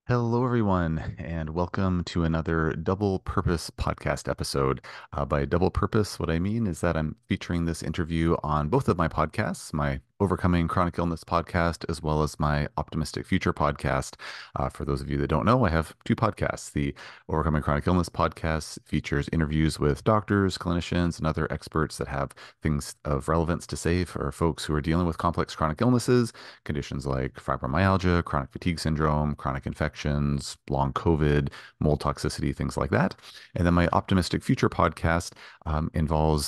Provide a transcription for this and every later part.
Hello, everyone, and welcome to another double purpose podcast episode. By double purpose, what I mean is that I'm featuring this interview on both of my podcasts, my Overcoming Chronic Illness podcast, as well as my Optimistic Future podcast. For those of you that don't know, I have two podcasts. The Overcoming Chronic Illness podcast features interviews with doctors, clinicians, and other experts that have things of relevance to say for folks who are dealing with complex chronic illnesses, conditions like fibromyalgia, chronic fatigue syndrome, chronic infections, long COVID, mold toxicity, things like that. And then my Optimistic Future podcast involves,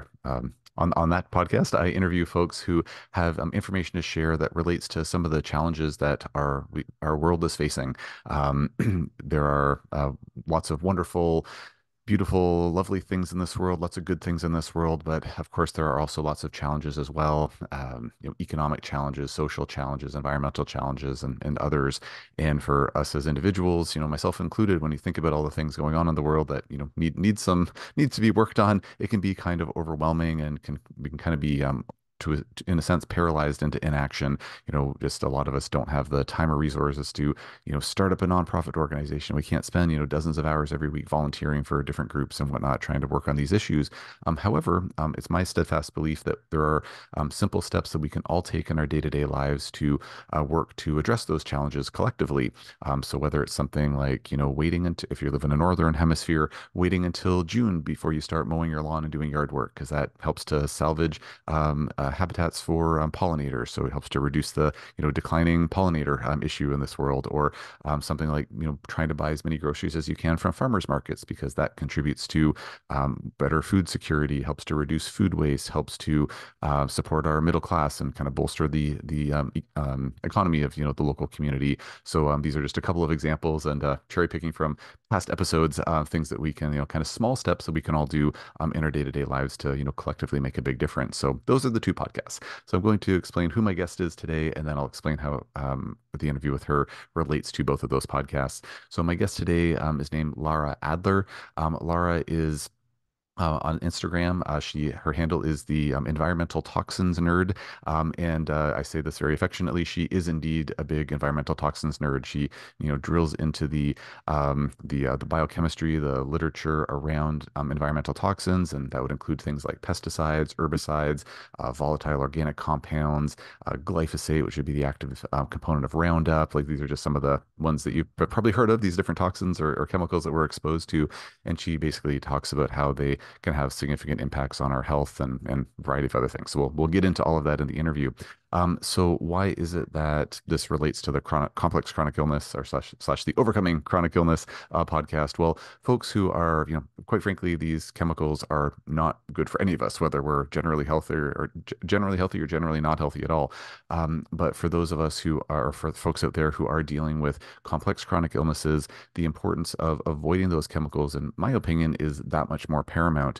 on that podcast, I interview folks who have information to share that relates to some of the challenges that our world is facing. There are lots of wonderful, beautiful, lovely things in this world, lots of good things in this world, but of course there are also lots of challenges as well, economic challenges, social challenges, environmental challenges, and others. And for us as individuals, myself included, when you think about all the things going on in the world that needs to be worked on, it can be kind of overwhelming and we can kind of be in a sense, paralyzed into inaction. Just a lot of us don't have the time or resources to, start up a nonprofit organization. We can't spend, dozens of hours every week volunteering for different groups and whatnot, trying to work on these issues. However, it's my steadfast belief that there are simple steps that we can all take in our day-to-day lives to work to address those challenges collectively. So whether it's something like, waiting until, if you live in a northern hemisphere, waiting until June before you start mowing your lawn and doing yard work, because that helps to salvage habitats for pollinators. So it helps to reduce the declining pollinator issue in this world, or something like trying to buy as many groceries as you can from farmers markets, because that contributes to better food security, helps to reduce food waste, helps to support our middle class and kind of bolster the economy of the local community. So these are just a couple of examples, and cherry picking from past episodes, things that we can kind of small steps that we can all do in our day-to-day lives to collectively make a big difference. So those are the two podcasts. So I'm going to explain who my guest is today, and then I'll explain how the interview with her relates to both of those podcasts. So my guest today is named Lara Adler. Lara is on Instagram. Her handle is the environmental toxins nerd, and I say this very affectionately. She is indeed a big environmental toxins nerd. She drills into the biochemistry, the literature around environmental toxins, and that would include things like pesticides, herbicides, volatile organic compounds, glyphosate, which would be the active component of Roundup. Like, these are just some of the ones that you've probably heard of. These different toxins or chemicals that we're exposed to, and she basically talks about how they can have significant impacts on our health and a variety of other things. So we'll get into all of that in the interview. So why is it that this relates to the complex chronic illness, or slash the Overcoming Chronic Illness podcast? Well, folks who are, quite frankly, these chemicals are not good for any of us, whether we're generally healthy or generally not healthy at all. But for those of us for folks out there who are dealing with complex chronic illnesses, the importance of avoiding those chemicals, in my opinion, is that much more paramount.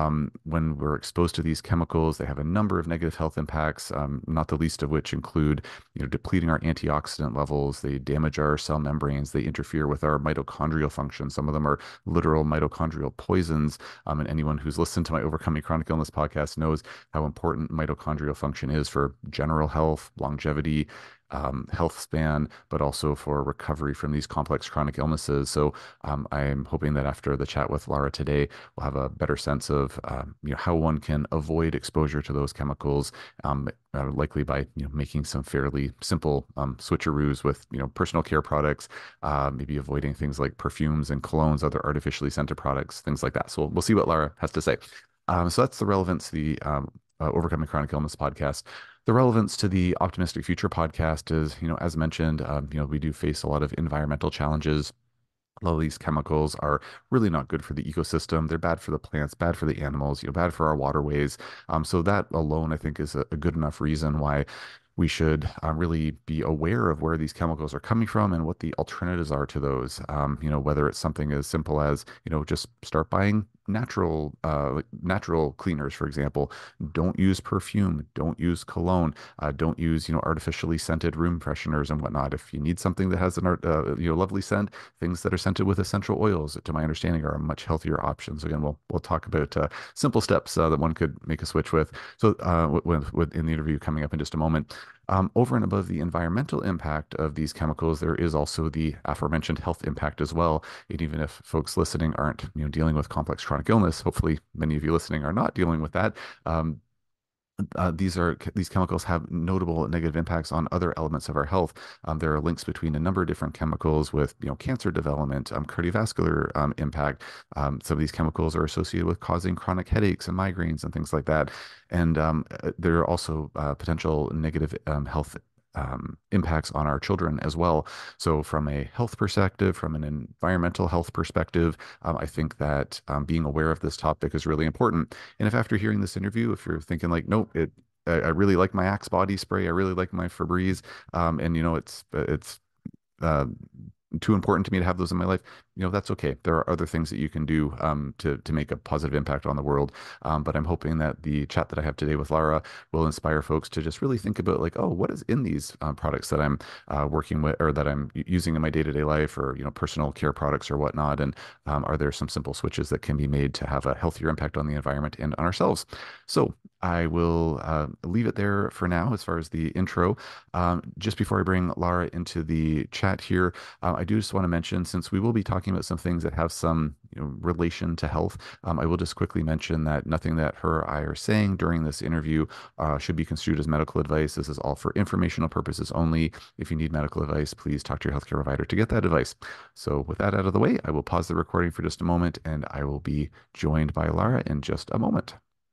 When we're exposed to these chemicals, they have a number of negative health impacts, not the least of which include, depleting our antioxidant levels. They damage our cell membranes. They interfere with our mitochondrial function. Some of them are literal mitochondrial poisons. And anyone who's listened to my Overcoming Chronic Illness podcast knows how important mitochondrial function is for general health, longevity, health span, but also for recovery from these complex chronic illnesses. So I'm hoping that after the chat with Lara today, we'll have a better sense of how one can avoid exposure to those chemicals, likely by making some fairly simple switcheroos with personal care products, maybe avoiding things like perfumes and colognes, other artificially scented products, things like that. So we'll see what Lara has to say. So that's the relevance to the Overcoming Chronic Illness podcast. The relevance to the Optimistic Future podcast is, as mentioned, we do face a lot of environmental challenges. A lot of these chemicals are really not good for the ecosystem. They're bad for the plants, bad for the animals, bad for our waterways. So that alone, I think, is a good enough reason why we should really be aware of where these chemicals are coming from and what the alternatives are to those. Whether it's something as simple as, just start buying natural cleaners, for example. Don't use perfume, don't use cologne, don't use, artificially scented room fresheners and whatnot. If you need something that has an lovely scent, things that are scented with essential oils, to my understanding, are a much healthier option. So again, we'll talk about simple steps that one could make a switch with. So in the interview coming up in just a moment. Over and above the environmental impact of these chemicals, there is also the aforementioned health impact as well. And even if folks listening aren't, dealing with complex chronic illness, hopefully many of you listening are not dealing with that. Um, these chemicals have notable negative impacts on other elements of our health. There are links between a number of different chemicals with cancer development, cardiovascular impact. Some of these chemicals are associated with causing chronic headaches and migraines and things like that. And there are also potential negative health impacts on our children as well. So, from a health perspective, from an environmental health perspective, I think that being aware of this topic is really important. And if after hearing this interview, if you're thinking like, nope, I really like my Axe body spray, I really like my Febreze, and it's uh, too important to me to have those in my life, that's okay. There are other things that you can do to make a positive impact on the world. But I'm hoping that the chat that I have today with Lara will inspire folks to just really think about like, oh, what is in these products that I'm working with or that I'm using in my day-to-day life, or personal care products or whatnot, and are there some simple switches that can be made to have a healthier impact on the environment and on ourselves? So I will leave it there for now as far as the intro. Just before I bring Lara into the chat here, I do just want to mention, since we will be talking about some things that have some relation to health, I will just quickly mention that nothing that her or I are saying during this interview should be construed as medical advice. This is all for informational purposes only. If you need medical advice, please talk to your healthcare provider to get that advice. So with that out of the way, I will pause the recording for just a moment, and I will be joined by Lara in just a moment.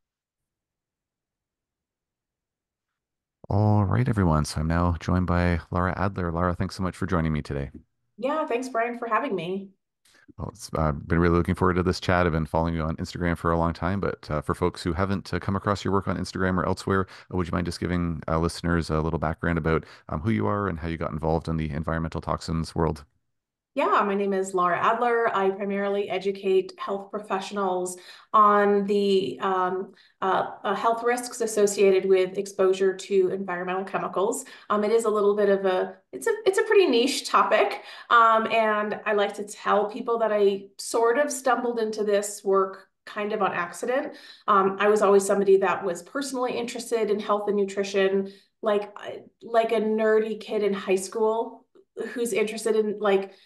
All right, everyone. So I'm now joined by Lara Adler. Lara, thanks so much for joining me today. Yeah, thanks, Brian, for having me. Well, it's been really looking forward to this chat. I've been following you on Instagram for a long time, but for folks who haven't come across your work on Instagram or elsewhere, would you mind just giving listeners a little background about who you are and how you got involved in the environmental toxins world? Yeah, my name is Lara Adler. I primarily educate health professionals on the health risks associated with exposure to environmental chemicals. It is a little bit of it's a pretty niche topic, and I like to tell people that I sort of stumbled into this work kind of on accident. I was always somebody that was personally interested in health and nutrition, like a nerdy kid in high school who's interested in like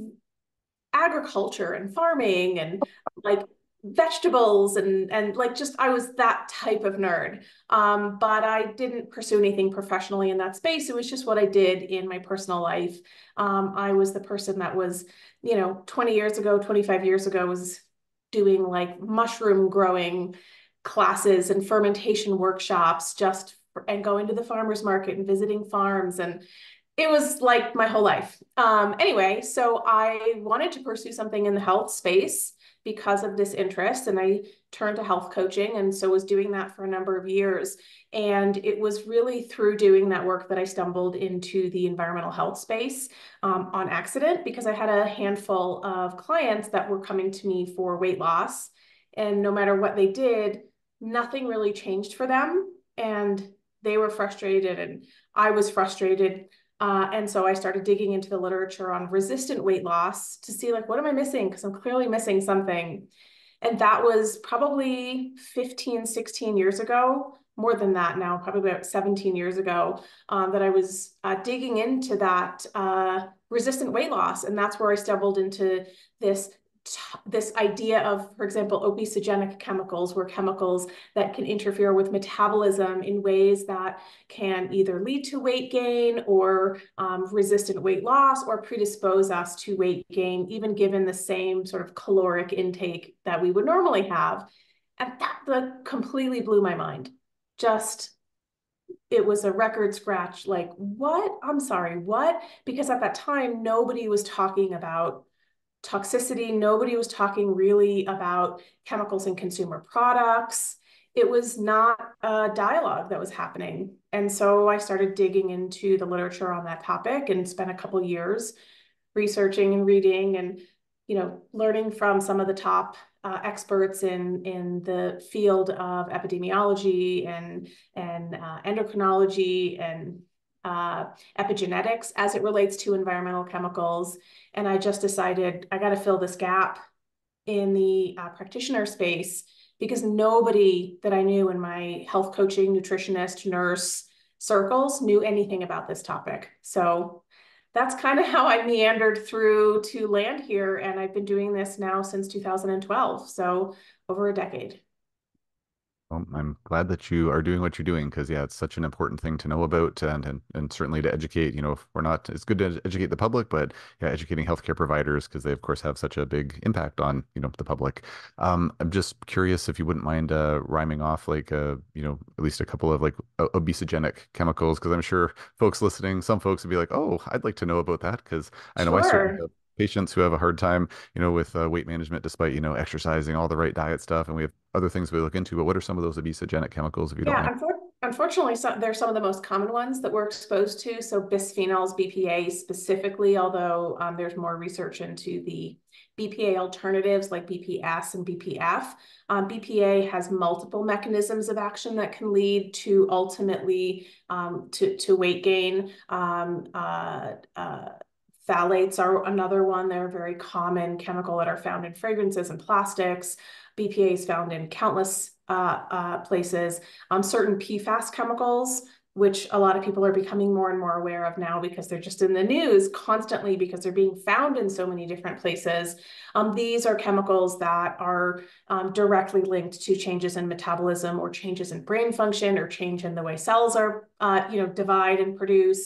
agriculture and farming and like vegetables and like just I was that type of nerd. But I didn't pursue anything professionally in that space. It was just what I did in my personal life. I was the person that was, 20 years ago, 25 years ago, was doing like mushroom growing classes and fermentation workshops and going to the farmers market and visiting farms, and it was like my whole life. Anyway, so I wanted to pursue something in the health space because of this interest, and I turned to health coaching, and so was doing that for a number of years. And it was really through doing that work that I stumbled into the environmental health space on accident, because I had a handful of clients that were coming to me for weight loss, and no matter what they did, nothing really changed for them, and they were frustrated, and I was frustrated. And so I started digging into the literature on resistant weight loss to see like, what am I missing? Because I'm clearly missing something. And that was probably 15, 16 years ago, more than that now, probably about 17 years ago, that I was digging into that resistant weight loss. And that's where I stumbled into this this idea of, for example, obesogenic chemicals, were chemicals that can interfere with metabolism in ways that can either lead to weight gain or resistant weight loss, or predispose us to weight gain, even given the same sort of caloric intake that we would normally have. And that completely blew my mind. Just, it was a record scratch. Like, what? I'm sorry, what? Because at that time, nobody was talking about toxicity. Nobody was talking really about chemicals in consumer products. It was not a dialogue that was happening. And so I started digging into the literature on that topic and spent a couple years researching and reading and, learning from some of the top experts in the field of epidemiology and endocrinology and epigenetics as it relates to environmental chemicals. And I just decided I got to fill this gap in the practitioner space, because nobody that I knew in my health coaching, nutritionist, nurse circles knew anything about this topic. So that's kind of how I meandered through to land here. And I've been doing this now since 2012. So over a decade. Well, I'm glad that you are doing what you're doing because yeah, it's such an important thing to know about and certainly to educate. You know, if we're not, it's good to educate the public, but yeah, educating healthcare providers because they of course have such a big impact on the public. I'm just curious if you wouldn't mind rhyming off like at least a couple of like obesogenic chemicals because I'm sure folks listening, some folks would be like, oh, I'd like to know about that because I know I certainly Sure. have patients who have a hard time with weight management despite exercising all the right diet stuff, and we have other things we look into, but what are some of those obesogenic chemicals, if you don't Yeah, mind? unfortunately, they're some of the most common ones that we're exposed to. So bisphenols, BPA specifically, although there's more research into the BPA alternatives like BPS and BPF. BPA has multiple mechanisms of action that can lead to ultimately to weight gain. Phthalates are another one. They're a very common chemical that are found in fragrances and plastics. BPA is found in countless places. Certain PFAS chemicals, which a lot of people are becoming more and more aware of now because they're just in the news constantly because they're being found in so many different places. These are chemicals that are directly linked to changes in metabolism or changes in brain function or change in the way cells are, divide and produce.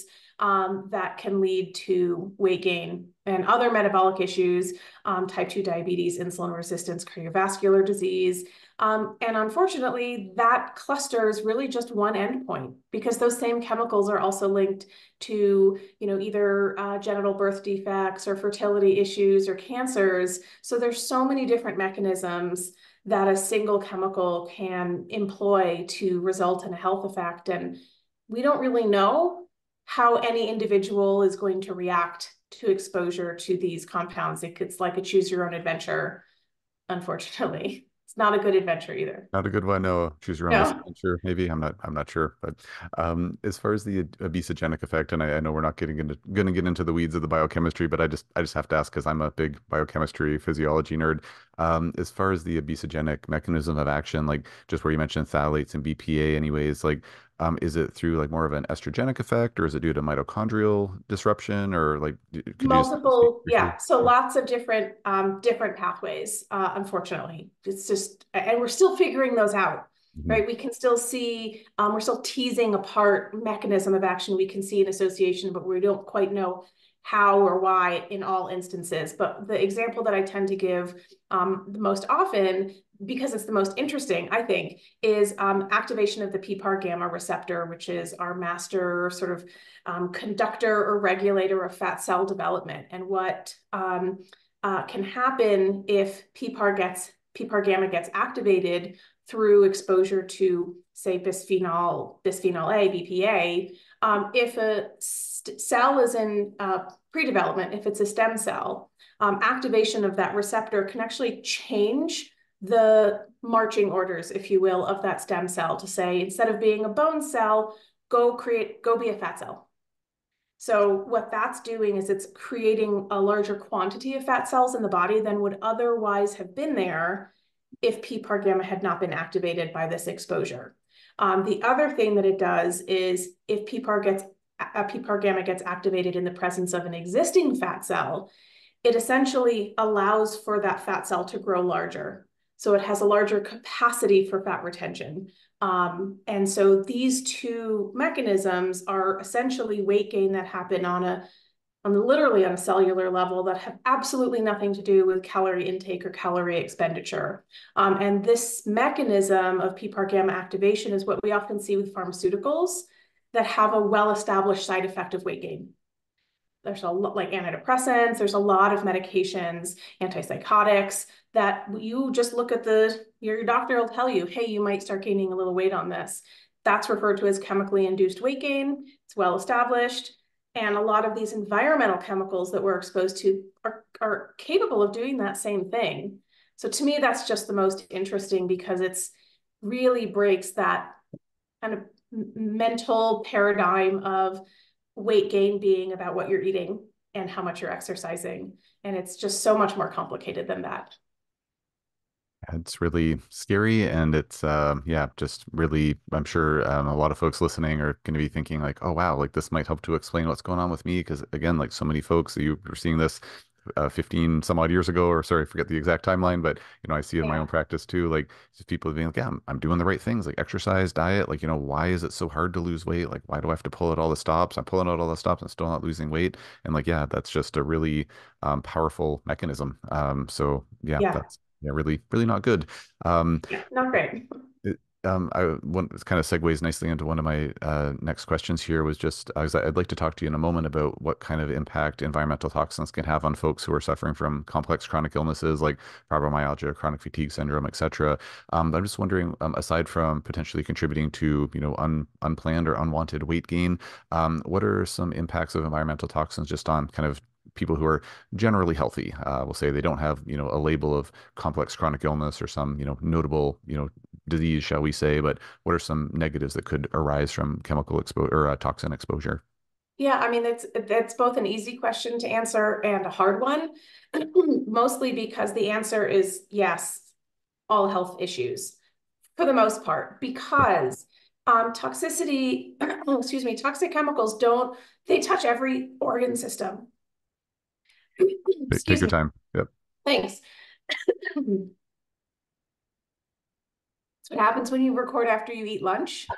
That can lead to weight gain and other metabolic issues, type 2 diabetes, insulin resistance, cardiovascular disease. And unfortunately, that cluster is really just one endpoint because those same chemicals are also linked to, either genital birth defects or fertility issues or cancers. So there's so many different mechanisms that a single chemical can employ to result in a health effect. And we don't really know how any individual is going to react to exposure to these compounds. It's like a choose your own adventure, unfortunately. It's not a good adventure either. Not a good one. No, choose your own No. misadventure. Maybe I'm not sure. But as far as the obesogenic effect, and I know we're not going to get into the weeds of the biochemistry, but I just have to ask because I'm a big biochemistry physiology nerd. As far as the obesogenic mechanism of action, like just where you mentioned phthalates and BPA, anyways, like is it through like more of an estrogenic effect, or is it due to mitochondrial disruption, or like could you just speak Multiple, briefly? yeah. So lots of different pathways, unfortunately. It's just, and we're still figuring those out, Mhm. right? We can still see, we're still teasing apart mechanism of action. We can see an association, but we don't quite know how or why in all instances. But the example that I tend to give the most often, because it's the most interesting, I think, is activation of the PPAR gamma receptor, which is our master sort of conductor or regulator of fat cell development. And what can happen if PPAR gamma gets activated through exposure to, say, bisphenol A, BPA. If a cell is in pre-development, if it's a stem cell, activation of that receptor can actually change the marching orders, if you will, of that stem cell to say, instead of being a bone cell, go be a fat cell. So what that's doing is it's creating a larger quantity of fat cells in the body than would otherwise have been there if PPAR gamma had not been activated by this exposure. The other thing that it does is if PPAR gamma gets activated in the presence of an existing fat cell, it essentially allows for that fat cell to grow larger. So it has a larger capacity for fat retention. And so these two mechanisms are essentially weight gain that happen literally on a cellular level that have absolutely nothing to do with calorie intake or calorie expenditure. And this mechanism of PPAR gamma activation is what we often see with pharmaceuticals that have a well-established side effect of weight gain. There's a lot like antidepressants, there's a lot of medications, antipsychotics that you just look at your doctor will tell you, hey, you might start gaining a little weight on this. That's referred to as chemically induced weight gain. It's well established. And a lot of these environmental chemicals that we're exposed to are capable of doing that same thing. So to me, that's just the most interesting because it's really breaks that kind of mental paradigm of weight gain being about what you're eating and how much you're exercising. And it's just so much more complicated than that. It's really scary, and it's yeah, just really. I'm sure a lot of folks listening are going to be thinking like, oh wow, like this might help to explain what's going on with me, because again, like so many folks, you were seeing this 15 some odd years ago, or sorry, I forget the exact timeline, but I see in my own Yeah. practice too, like just people being like, yeah, I'm doing the right things, like exercise, diet, like why is it so hard to lose weight? Like why do I have to pull out all the stops? I'm pulling out all the stops and still not losing weight, and like yeah, that's just a really powerful mechanism. So yeah, Yeah. that's yeah, really, really not good. Um, Yeah. Not great. this kind of segues nicely into one of my next questions here was just, I'd like to talk to you in a moment about what kind of impact environmental toxins can have on folks who are suffering from complex chronic illnesses like fibromyalgia, chronic fatigue syndrome, etc. But I'm just wondering, aside from potentially contributing to, unplanned or unwanted weight gain, what are some impacts of environmental toxins just on kind of people who are generally healthy? We'll say they don't have, a label of complex chronic illness or some, notable, disease, shall we say, but what are some negatives that could arise from chemical exposure or toxin exposure? Yeah, I mean, that's both an easy question to answer and a hard one, mostly because the answer is yes, all health issues for the most part, because toxicity, excuse me, toxic chemicals don't, they touch every organ system. Take Excuse your me. time. Yep. Thanks. That's what happens when you record after you eat lunch.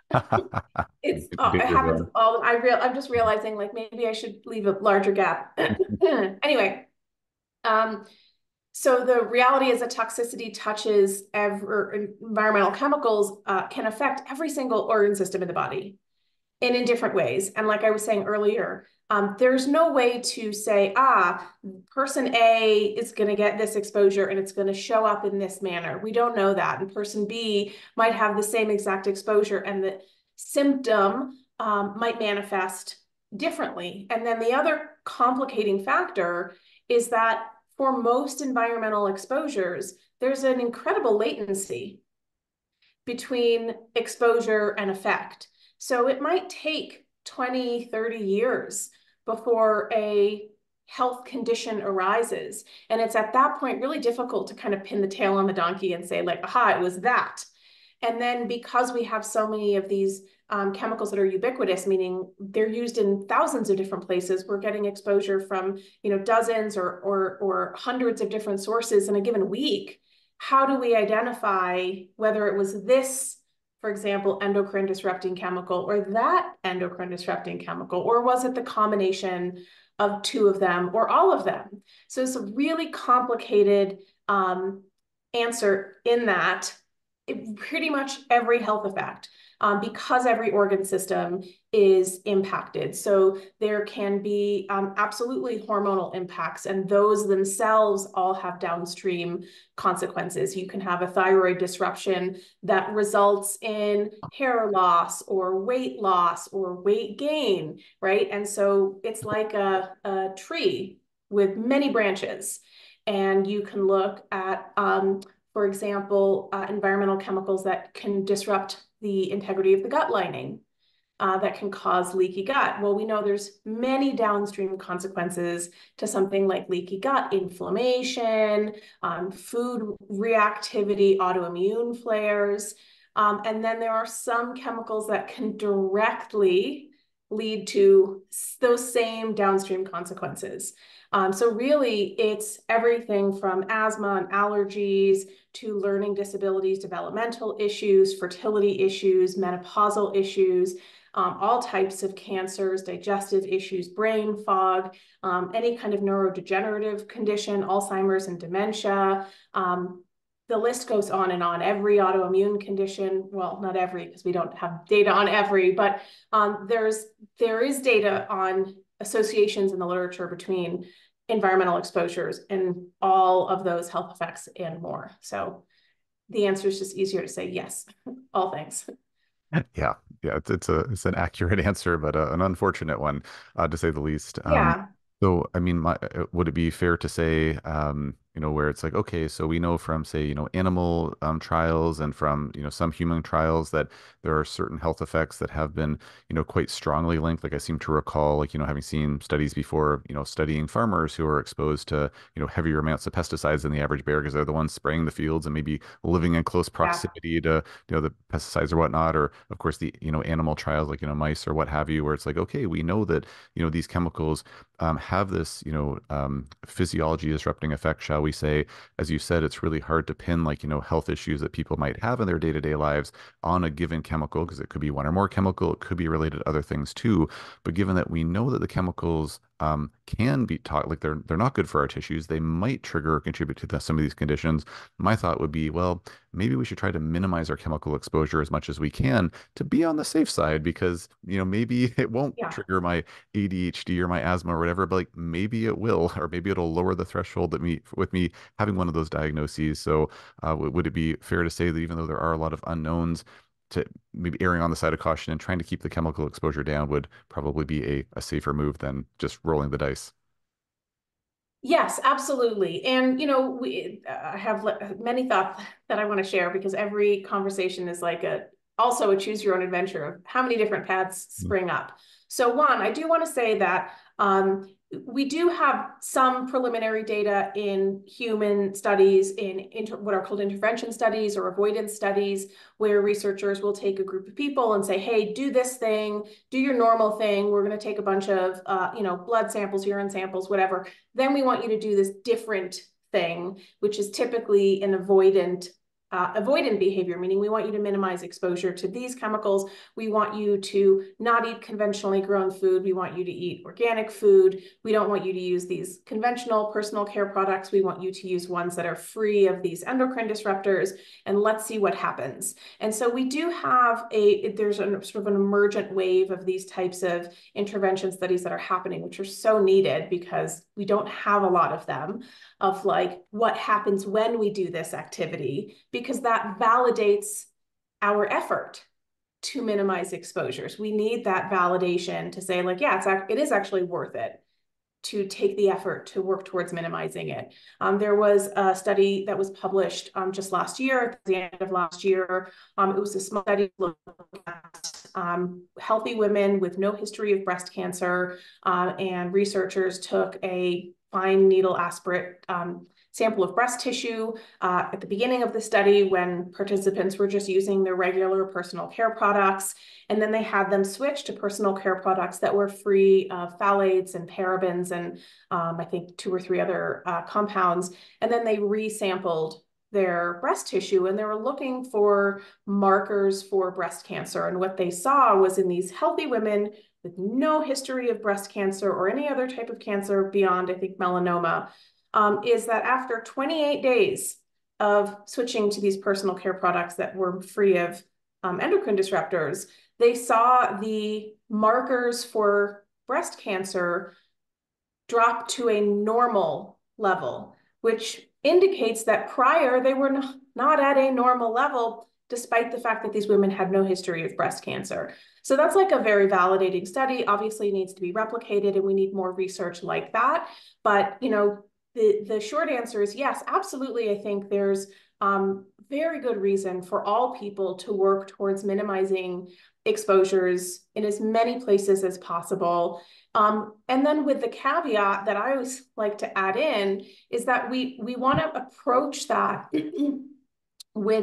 It Danger happens zone. all. I'm just realizing like maybe I should leave a larger gap. Anyway, um, so the reality is that toxicity touches every environmental chemicals can affect every single organ system in the body and in different ways. And like I was saying earlier, there's no way to say, person A is going to get this exposure and it's going to show up in this manner. We don't know that. And person B might have the same exact exposure and the symptom might manifest differently. And then the other complicating factor is that for most environmental exposures, there's an incredible latency between exposure and effect. So it might take 20, 30 years before a health condition arises. And it's at that point really difficult to kind of pin the tail on the donkey and say, like, aha, it was that. And then because we have so many of these chemicals that are ubiquitous, meaning they're used in thousands of different places, we're getting exposure from dozens or hundreds of different sources in a given week. How do we identify whether it was this, for example, endocrine disrupting chemical or that endocrine disrupting chemical, or was it the combination of two of them or all of them? So it's a really complicated answer in that pretty much every health effect, because every organ system is impacted. So there can be absolutely hormonal impacts, and those themselves all have downstream consequences. You can have a thyroid disruption that results in hair loss or weight gain, right? And so it's like a tree with many branches. And you can look at for example, environmental chemicals that can disrupt the integrity of the gut lining, that can cause leaky gut. Well, we know there's many downstream consequences to something like leaky gut, inflammation, food reactivity, autoimmune flares. And then there are some chemicals that can directly lead to those same downstream consequences. So really, it's everything from asthma and allergies to learning disabilities, developmental issues, fertility issues, menopausal issues, all types of cancers, digestive issues, brain fog, any kind of neurodegenerative condition, Alzheimer's and dementia. The list goes on and on. Every autoimmune condition, well, not every, because we don't have data on every, but there is data on associations in the literature between environmental exposures and all of those health effects and more. So the answer is just easier to say yes, all things. Yeah, yeah, it's an accurate answer, but an unfortunate one, to say the least. Yeah. So, I mean, would it be fair to say, where it's like, okay, so we know from, say, animal trials and from, some human trials that there are certain health effects that have been, quite strongly linked. Like I seem to recall, like, having seen studies before, studying farmers who are exposed to, heavier amounts of pesticides than the average bear because they're the ones spraying the fields and maybe living in close Yeah. proximity to, the pesticides or whatnot. Or, of course, the, animal trials, like, mice or what have you, where it's like, okay, we know that, these chemicals have this, physiology disrupting effect, shall we say. As you said, it's really hard to pin, like, health issues that people might have in their day-to-day lives on a given chemical, because it could be one or more chemical, it could be related to other things too. But given that we know that the chemicals can be taught, like they're not good for our tissues, they might trigger or contribute to some of these conditions. My thought would be, well, maybe we should try to minimize our chemical exposure as much as we can to be on the safe side, because maybe it won't Yeah. trigger my ADHD or my asthma or whatever, but like maybe it will, or maybe it'll lower the threshold that me with me having one of those diagnoses. So, would it be fair to say that even though there are a lot of unknowns, to maybe erring on the side of caution and trying to keep the chemical exposure down would probably be a safer move than just rolling the dice? Yes, absolutely. And, I have many thoughts that I want to share because every conversation is like also a choose your own adventure of how many different paths spring up. So one, I do want to say that we do have some preliminary data in human studies, in what are called intervention studies or avoidance studies, where researchers will take a group of people and say, hey, do this thing, do your normal thing. We're going to take a bunch of, blood samples, urine samples, whatever. Then we want you to do this different thing, which is typically an avoidant behavior, meaning we want you to minimize exposure to these chemicals. We want you to not eat conventionally grown food. We want you to eat organic food. We don't want you to use these conventional personal care products. We want you to use ones that are free of these endocrine disruptors, and let's see what happens. And so we do have there's a sort of an emergent wave of these types of intervention studies that are happening, which are so needed because we don't have a lot of them, of like what happens when we do this activity, because that validates our effort to minimize exposures. We need that validation to say like, yeah, it is actually worth it to take the effort to work towards minimizing it. There was a study that was published just last year, at the end of last year. It was a small study looking at healthy women with no history of breast cancer, and researchers took a fine needle aspirate sample of breast tissue at the beginning of the study when participants were just using their regular personal care products. And then they had them switch to personal care products that were free of phthalates and parabens and I think 2 or 3 other compounds. And then they resampled their breast tissue and they were looking for markers for breast cancer. And what they saw was in these healthy women with no history of breast cancer or any other type of cancer beyond, I think, melanoma, is that after 28 days of switching to these personal care products that were free of endocrine disruptors, they saw the markers for breast cancer drop to a normal level, which indicates that prior they were not at a normal level, despite the fact that these women had no history of breast cancer. So that's like a very validating study. Obviously, it needs to be replicated, and we need more research like that. But the short answer is yes, absolutely. I think there's very good reason for all people to work towards minimizing exposures in as many places as possible. And then with the caveat that I always like to add in is that we want to approach that with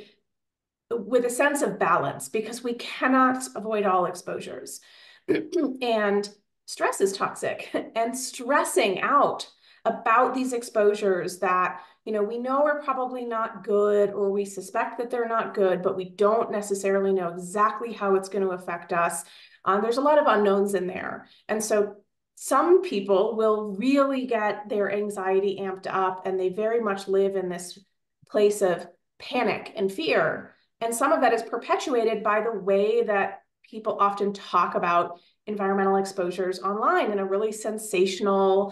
a sense of balance, because we cannot avoid all exposures. And stress is toxic, and stressing out about these exposures that we know are probably not good, or we suspect that they're not good, but we don't necessarily know exactly how it's going to affect us. There's a lot of unknowns in there. And so some people will really get their anxiety amped up, and they very much live in this place of panic and fear. And some of that is perpetuated by the way that people often talk about environmental exposures online in a really sensational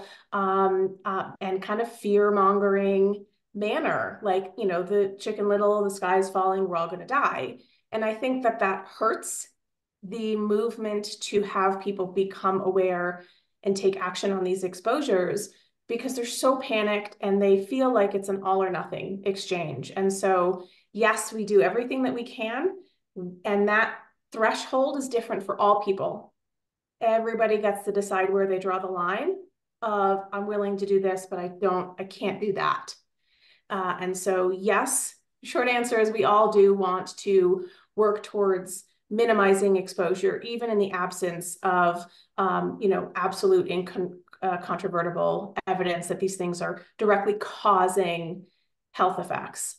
and kind of fear-mongering manner. Like, the Chicken Little, the sky's falling, we're all going to die. And I think that hurts the movement to have people become aware and take action on these exposures, because they're so panicked and they feel like it's an all or nothing exchange. And so, yes, we do everything that we can. And that threshold is different for all people. Everybody gets to decide where they draw the line of I'm willing to do this, but I can't do that. And so, yes, short answer is we all do want to work towards minimizing exposure, even in the absence of, absolute incontrovertible evidence that these things are directly causing health effects.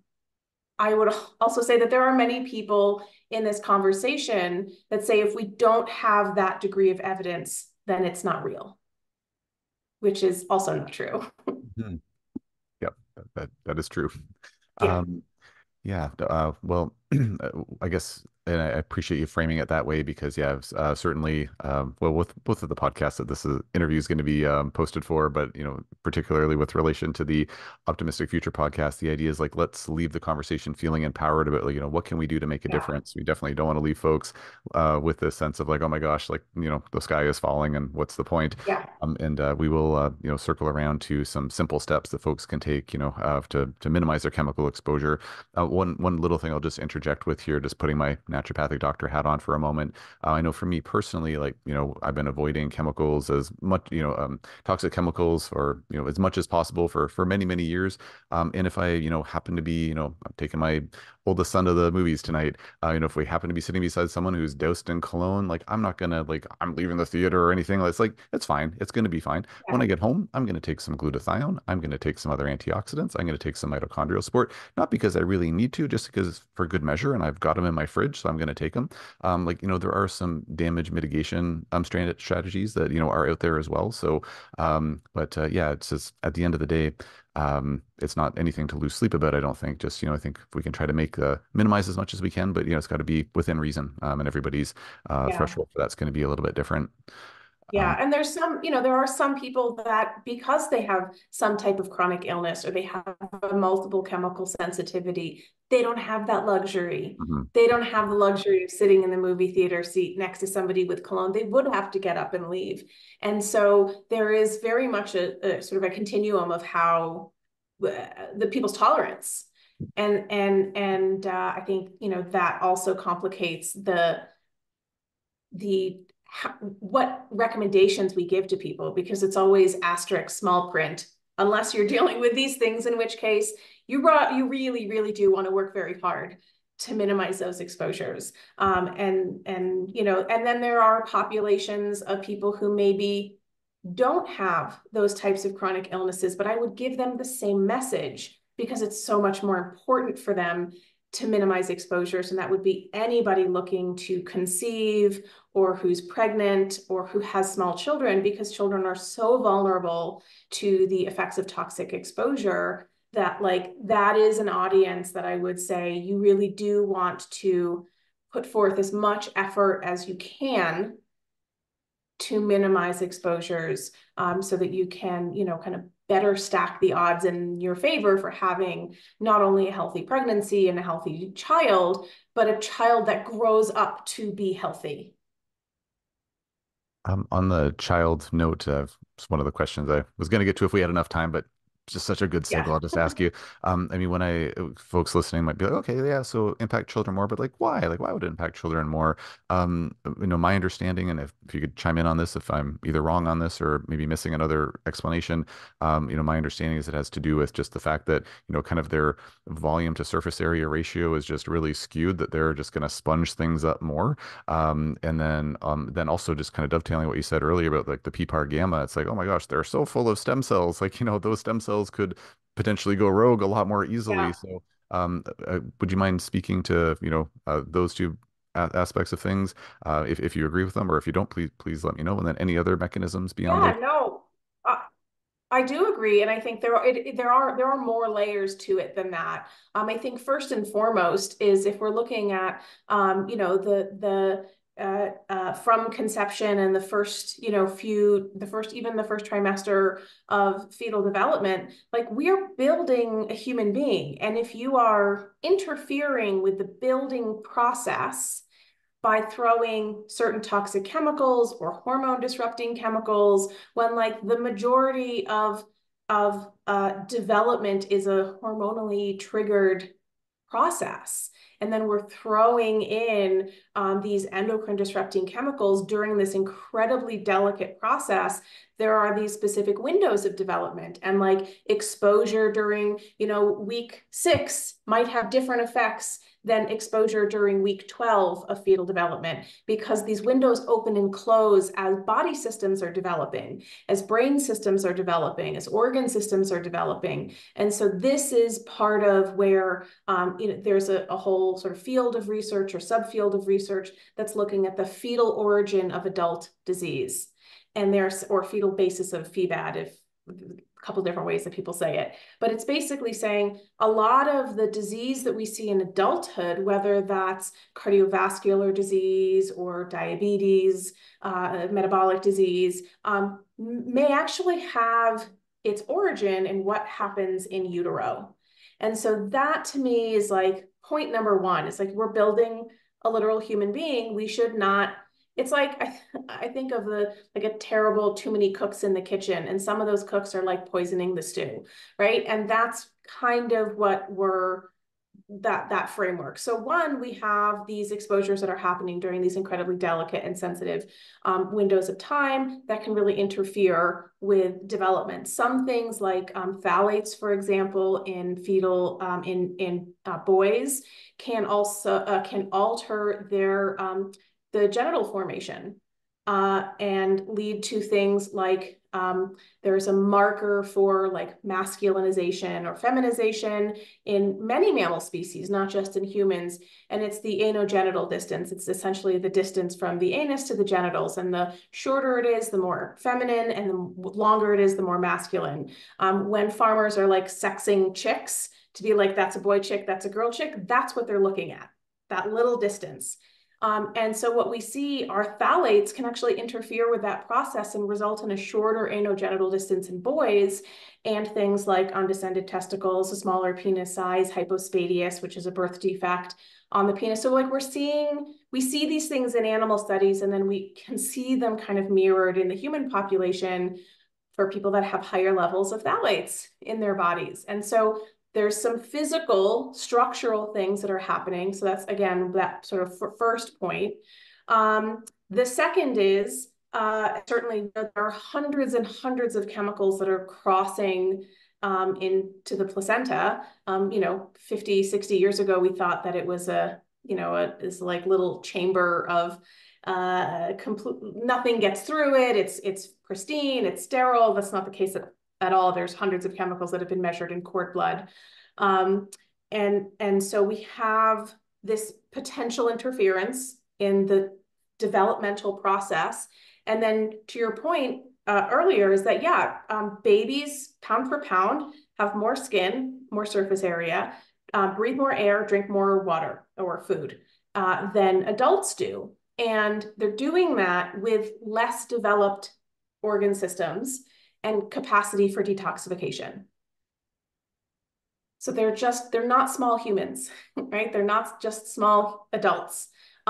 I would also say that there are many people in this conversation that say if we don't have that degree of evidence, then it's not real, which is also not true. Mhm. Yep, that is true. Yeah, Um, Yeah, well, I guess, and I appreciate you framing it that way because, yeah, certainly, well, with both of the podcasts that this interview is going to be posted for, but particularly with relation to the Optimistic Future podcast, the idea is like let's leave the conversation feeling empowered about like what can we do to make a yeah, difference. We definitely don't want to leave folks with this sense of like, oh my gosh, like the sky is falling and what's the point? yeah, And we will circle around to some simple steps that folks can take to minimize their chemical exposure. One little thing I'll just interject with here, just putting my naturopathic doctor hat on for a moment. I know for me personally, like I've been avoiding chemicals as much, toxic chemicals for as much as possible for many years. And if I happen to be I'm taking my oldest son to the movies tonight, if we happen to be sitting beside someone who's doused in cologne, like I'm not gonna like I'm leaving the theater or anything. It's like it's fine. It's gonna be fine. When yeah, I get home, I'm gonna take some glutathione. I'm gonna take some other antioxidants. I'm gonna take some mitochondrial support. Not because I really need to, just because for good measure, and I've got them in my fridge, so I'm going to take them. There are some damage mitigation strategies that are out there as well. So, but yeah, it's just at the end of the day, it's not anything to lose sleep about. I don't think. Just I think if we can try to make minimize as much as we can, but it's got to be within reason, and everybody's yeah. threshold for that's going to be a little bit different. Yeah, Um, and there's some, there are some people that because they have some type of chronic illness or they have a multiple chemical sensitivity, they don't have that luxury. mhm. They don't have the luxury of sitting in the movie theater seat next to somebody with cologne. They would have to get up and leave. And so there is very much a sort of a continuum of how the people's tolerance. And I think, that also complicates the what recommendations we give to people because it's always asterisk small print unless you're dealing with these things, in which case you really do want to work very hard to minimize those exposures. And then there are populations of people who maybe don't have those types of chronic illnesses, but I would give them the same message because it's so much more important for them to minimize exposures. And that would be anybody looking to conceive or who's pregnant or who has small children, because children are so vulnerable to the effects of toxic exposure that like that is an audience that I would say you really do want to put forth as much effort as you can to minimize exposures, so that you can, kind of better stack the odds in your favor for having not only a healthy pregnancy and a healthy child, but a child that grows up to be healthy. On the child note, it's one of the questions I was going to get to if we had enough time, but just such a good segue. Yeah. I'll just ask you. I mean, when folks listening might be like, okay, yeah, so impact children more, but like, why? Like, why would it impact children more? My understanding, and if you could chime in on this, if I'm either wrong on this or maybe missing another explanation, my understanding is it has to do with just the fact that, kind of their volume to surface area ratio is just really skewed, that they're just going to sponge things up more. And then also just kind of dovetailing what you said earlier about like the PPAR gamma, it's like, oh my gosh, they're so full of stem cells. Like, those stem cells could potentially go rogue a lot more easily. Yeah. So, would you mind speaking to, those two aspects of things, if you agree with them, or if you don't, please let me know. And then any other mechanisms beyond those? Yeah, no. I do agree, and I think there are more layers to it than that. I think first and foremost is if we're looking at from conception and the first the first trimester of fetal development, like we're building a human being, and if you are interfering with the building process, by throwing certain toxic chemicals or hormone disrupting chemicals when like the majority of development is a hormonally triggered process. And then we're throwing in these endocrine disrupting chemicals during this incredibly delicate process. There are these specific windows of development, and like exposure during, week 6 might have different effects than exposure during week 12 of fetal development, because these windows open and close as body systems are developing, as brain systems are developing, as organ systems are developing. And so this is part of where there's a whole sort of field of research or subfield of research that's looking at the fetal origin of adult disease. And there's, or fetal basis of FEBAD, if a couple different ways that people say it, but it's basically saying a lot of the disease that we see in adulthood, whether that's cardiovascular disease or diabetes, metabolic disease, may actually have its origin in what happens in utero. And so that to me is like point number one. It's like we're building a literal human being. We should not, it's like I think of the like a terrible too many cooks in the kitchen, and some of those cooks are like poisoning the stew, right? And that's kind of what we're that framework. So one, we have these exposures that are happening during these incredibly delicate and sensitive windows of time that can really interfere with development. Some things like phthalates, for example, in fetal in boys can also can alter their the genital formation and lead to things like there's a marker for like masculinization or feminization in many mammal species, not just in humans. And it's the anogenital distance. It's essentially the distance from the anus to the genitals. And the shorter it is, the more feminine, and the longer it is, the more masculine. When farmers are like sexing chicks to be like, that's a boy chick, that's a girl chick, that's what they're looking at, that little distance. And so what we see are phthalates can actually interfere with that process and result in a shorter anogenital distance in boys, and things like undescended testicles, a smaller penis size, hypospadias, which is a birth defect on the penis. So like we see these things in animal studies, and then we can see them kind of mirrored in the human population for people that have higher levels of phthalates in their bodies. And so there's some physical, structural things that are happening. So that's, again, that sort of first point. The second is certainly there are hundreds and hundreds of chemicals that are crossing into the placenta. 50, 60 years ago, we thought that it was this like little chamber of nothing gets through it. It's pristine, it's sterile. That's not the case at all. There's hundreds of chemicals that have been measured in cord blood. And so we have this potential interference in the developmental process. And then to your point earlier is that, babies pound for pound have more skin, more surface area, breathe more air, drink more water or food than adults do. And they're doing that with less developed organ systems and capacity for detoxification. So they're not small humans, right? They're not just small adults.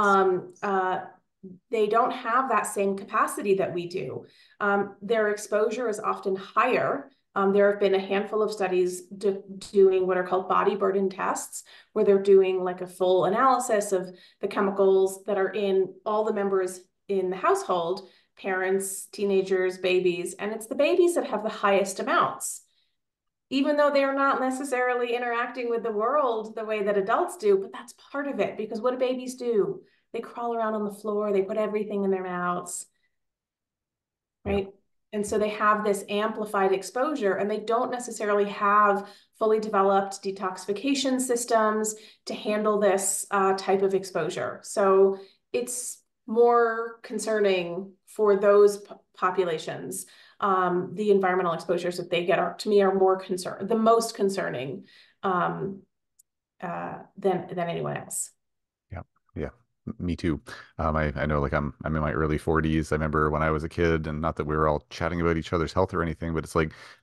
They don't have that same capacity that we do. Their exposure is often higher. There have been a handful of studies doing what are called body burden tests, where they're doing like a full analysis of the chemicals that are in all the members in the household, parents, teenagers, babies, and it's the babies that have the highest amounts, even though they're not necessarily interacting with the world the way that adults do. But that's part of it, because what do babies do? They crawl around on the floor, they put everything in their mouths, right? Yeah. And so they have this amplified exposure, and they don't necessarily have fully developed detoxification systems to handle this type of exposure. So it's more concerning for those populations. The environmental exposures that they get are, to me, are the most concerning than anyone else. Yeah. Yeah. Me too. I know like I'm in my early 40s. I remember when I was a kid, and not that we were all chatting about each other's health or anything, but it's like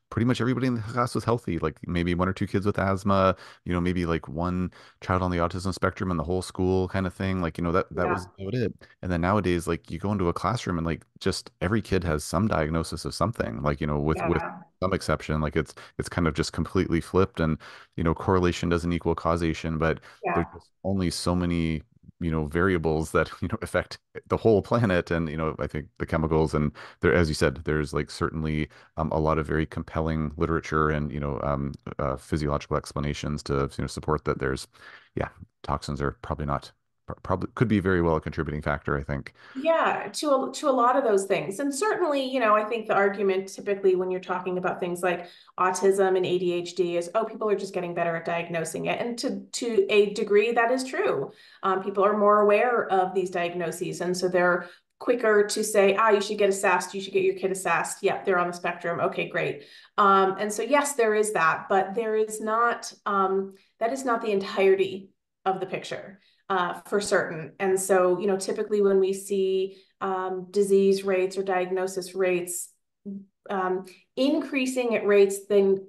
pretty much everybody in the class was healthy. Like maybe one or two kids with asthma, maybe like one child on the autism spectrum in the whole school kind of thing. Like, that was Yeah, about it. And then nowadays, like you go into a classroom and like just every kid has some diagnosis of something, like, with yeah, some exception, like it's kind of just completely flipped. And, correlation doesn't equal causation, but there's yeah. just only so many variables that affect the whole planet. And I think the chemicals, and there, as you said, there's like certainly a lot of very compelling literature and physiological explanations to support that. There's, yeah, toxins are probably not, probably could be very well a contributing factor, I think. Yeah, to a lot of those things. And certainly, I think the argument typically when you're talking about things like autism and ADHD is, oh, people are just getting better at diagnosing it. And to a degree, that is true. People are more aware of these diagnoses. And so they're quicker to say, you should get assessed, you should get your kid assessed. Yep, they're on the spectrum. Okay, great. And so yes, there is that, but there is not, that is not the entirety of the picture for certain. And so, typically when we see disease rates or diagnosis rates um, increasing at rates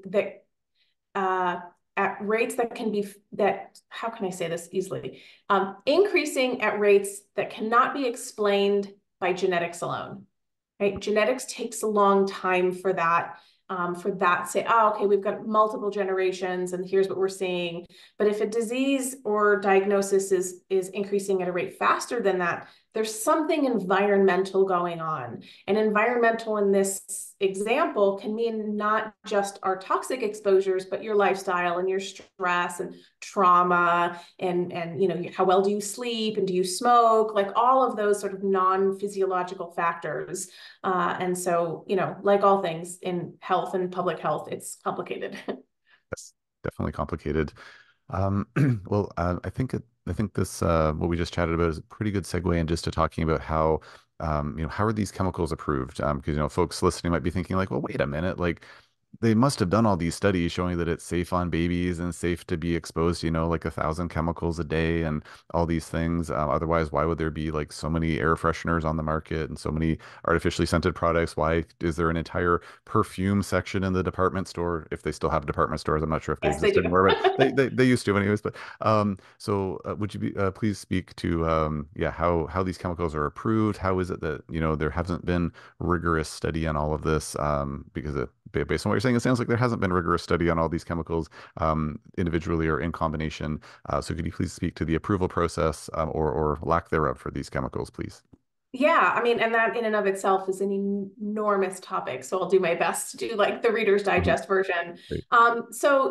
uh, at rates that can be that how can I say this easily? Increasing at rates that cannot be explained by genetics alone. Right? Genetics takes a long time for that. Say, okay, we've got multiple generations and here's what we're seeing. But if a disease or diagnosis is increasing at a rate faster than that, there's something environmental going on. And environmental in this example can mean not just our toxic exposures, but your lifestyle and your stress and trauma and how well do you sleep and do you smoke, like all of those sort of non-physiological factors. And so, like all things in health and public health, it's complicated. That's definitely complicated. Um, well, I think this what we just chatted about is a pretty good segue in just to talking about how how are these chemicals approved? Because folks listening might be thinking like, well, wait a minute, like they must have done all these studies showing that it's safe on babies and safe to be exposed, like 1,000 chemicals a day and all these things. Otherwise, why would there be like so many air fresheners on the market and so many artificially scented products? Why is there an entire perfume section in the department store? If they still have department stores, I'm not sure if they Yes, they exist do. anymore, but they used to anyways. But would you please speak to yeah, how these chemicals are approved? How is it that there hasn't been rigorous study on all of this? Because based on what you're saying, it sounds like there hasn't been rigorous study on all these chemicals individually or in combination. So could you please speak to the approval process or lack thereof for these chemicals, please? Yeah, I mean, and that in and of itself is an enormous topic. So I'll do my best to do like the Reader's Mhm. Digest version. Great. So,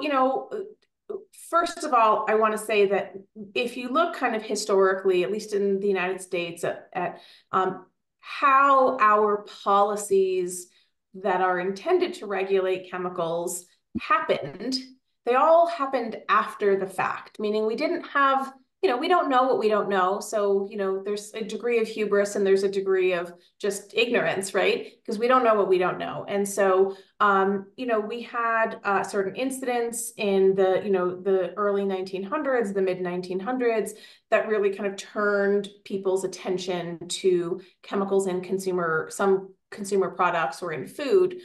first of all, I want to say that if you look kind of historically, at least in the United States, at how our policies that are intended to regulate chemicals happened, they all happened after the fact, meaning we didn't have, we don't know what we don't know. So, there's a degree of hubris and there's a degree of just ignorance, right? Because we don't know what we don't know. And so, we had certain incidents in the early 1900s, the mid 1900s, that really kind of turned people's attention to chemicals in some consumer products or in food.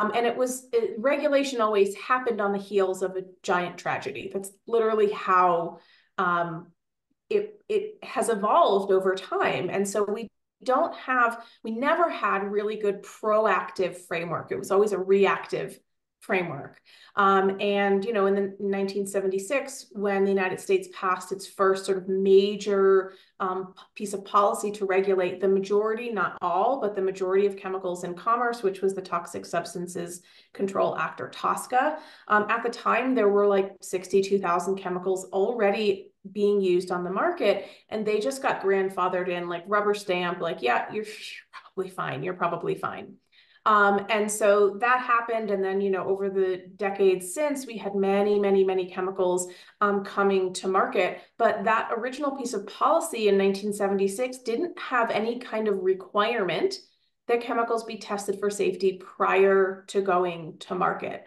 Regulation always happened on the heels of a giant tragedy. That's literally how um, it has evolved over time. And so we never had really good proactive framework. It was always a reactive framework. And, in the 1976, when the United States passed its first sort of major piece of policy to regulate the majority, not all, but the majority of chemicals in commerce, which was the Toxic Substances Control Act, or TSCA. At the time, there were like 62,000 chemicals already being used on the market, and they just got grandfathered in, like rubber stamp, like, yeah, you're probably fine. You're probably fine. And so that happened. And then, over the decades since, we had many, many, many chemicals coming to market. But that original piece of policy in 1976 didn't have any kind of requirement that chemicals be tested for safety prior to going to market.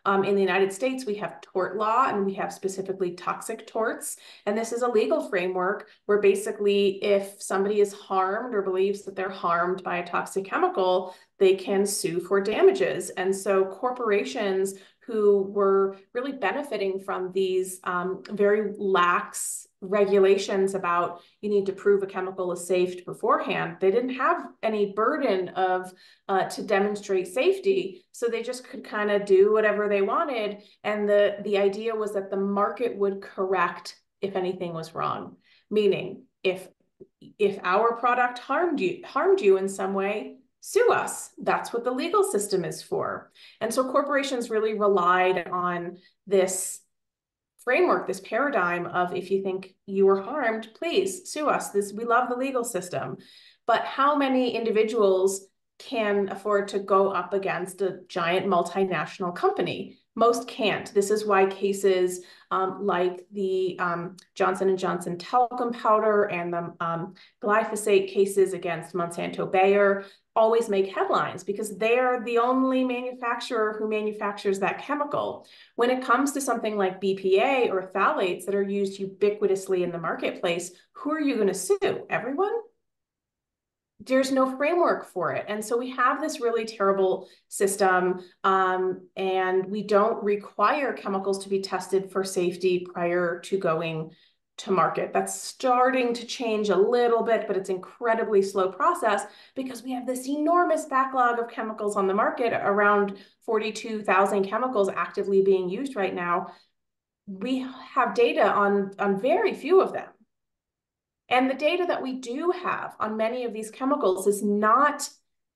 In the United States, we have tort law and we have specifically toxic torts. And this is a legal framework where basically if somebody is harmed or believes that they're harmed by a toxic chemical, they can sue for damages. And so corporations who were really benefiting from these very lax regulations about you need to prove a chemical is safe beforehand. They didn't have any burden of to demonstrate safety, so they just could kind of do whatever they wanted. And the idea was that the market would correct if anything was wrong, meaning if our product harmed you in some way, sue us. That's what the legal system is for. And so corporations really relied on this framework, this paradigm of if you think you were harmed, please sue us. We love the legal system. But how many individuals can afford to go up against a giant multinational company? Most can't. This is why cases like the Johnson & Johnson talcum powder and the glyphosate cases against Monsanto Bayer always make headlines because they're the only manufacturer who manufactures that chemical. When it comes to something like BPA or phthalates that are used ubiquitously in the marketplace, who are you going to sue? Everyone? There's no framework for it. And so we have this really terrible system, and we don't require chemicals to be tested for safety prior to going to market. That's starting to change a little bit, but it's an incredibly slow process because we have this enormous backlog of chemicals on the market, around 42,000 chemicals actively being used right now. We have data on very few of them. And the data that we do have on many of these chemicals is not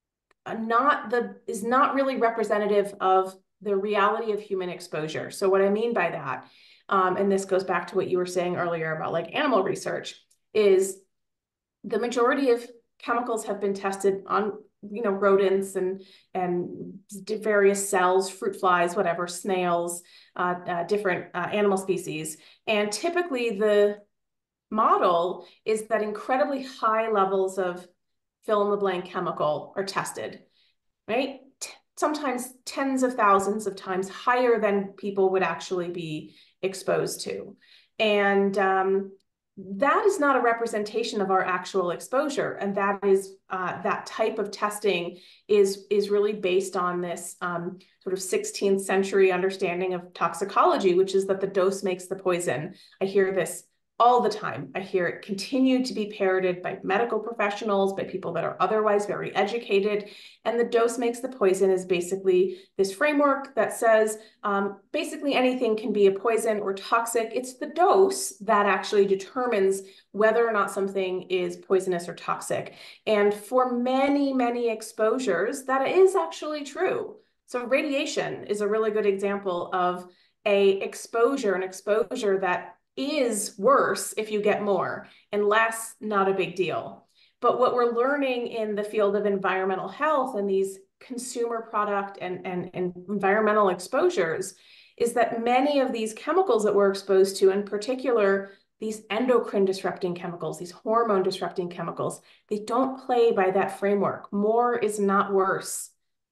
really representative of the reality of human exposure. So what I mean by that, and this goes back to what you were saying earlier about like animal research, is the majority of chemicals have been tested on rodents and various cells, fruit flies, whatever, snails, different animal species. And typically the model is that incredibly high levels of fill in the blank chemical are tested, right? Sometimes tens of thousands of times higher than people would actually be exposed to. And that is not a representation of our actual exposure. And that is that type of testing is really based on this sort of 16th century understanding of toxicology, which is that the dose makes the poison. I hear this all the time. I hear it continue to be parroted by medical professionals, by people that are otherwise very educated. And the dose makes the poison is basically this framework that says basically anything can be a poison or toxic. It's the dose that actually determines whether or not something is poisonous or toxic. And for many, many exposures, that is actually true. So radiation is a really good example of an exposure that is worse if you get more, and less, not a big deal. But what we're learning in the field of environmental health and these consumer product and environmental exposures is that many of these chemicals that we're exposed to, in particular, these endocrine disrupting chemicals, these hormone disrupting chemicals, they don't play by that framework. More is not worse,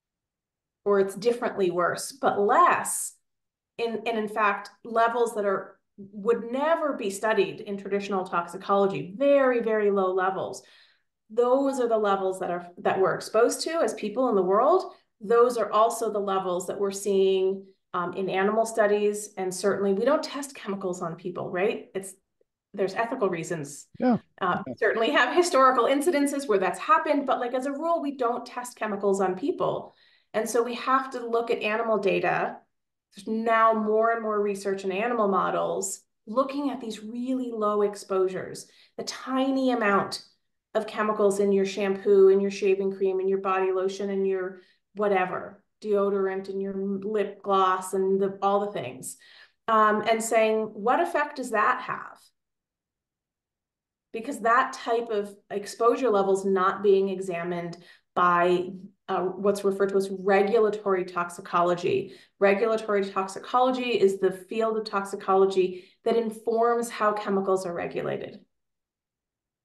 or it's differently worse, but less. And in fact, levels that would never be studied in traditional toxicology, very, very low levels. Those are the levels that we're exposed to as people in the world. Those are also the levels that we're seeing in animal studies. And certainly we don't test chemicals on people, right? There's ethical reasons. Yeah. Certainly have historical incidences where that's happened, but like as a rule, we don't test chemicals on people. And so we have to look at animal data. There's now more and more research in animal models looking at these really low exposures, the tiny amount of chemicals in your shampoo, in your shaving cream, in your body lotion, in your whatever, deodorant, in your lip gloss, and all the things. And saying, what effect does that have? Because that type of exposure levels not being examined by what's referred to as regulatory toxicology. Regulatory toxicology is the field of toxicology that informs how chemicals are regulated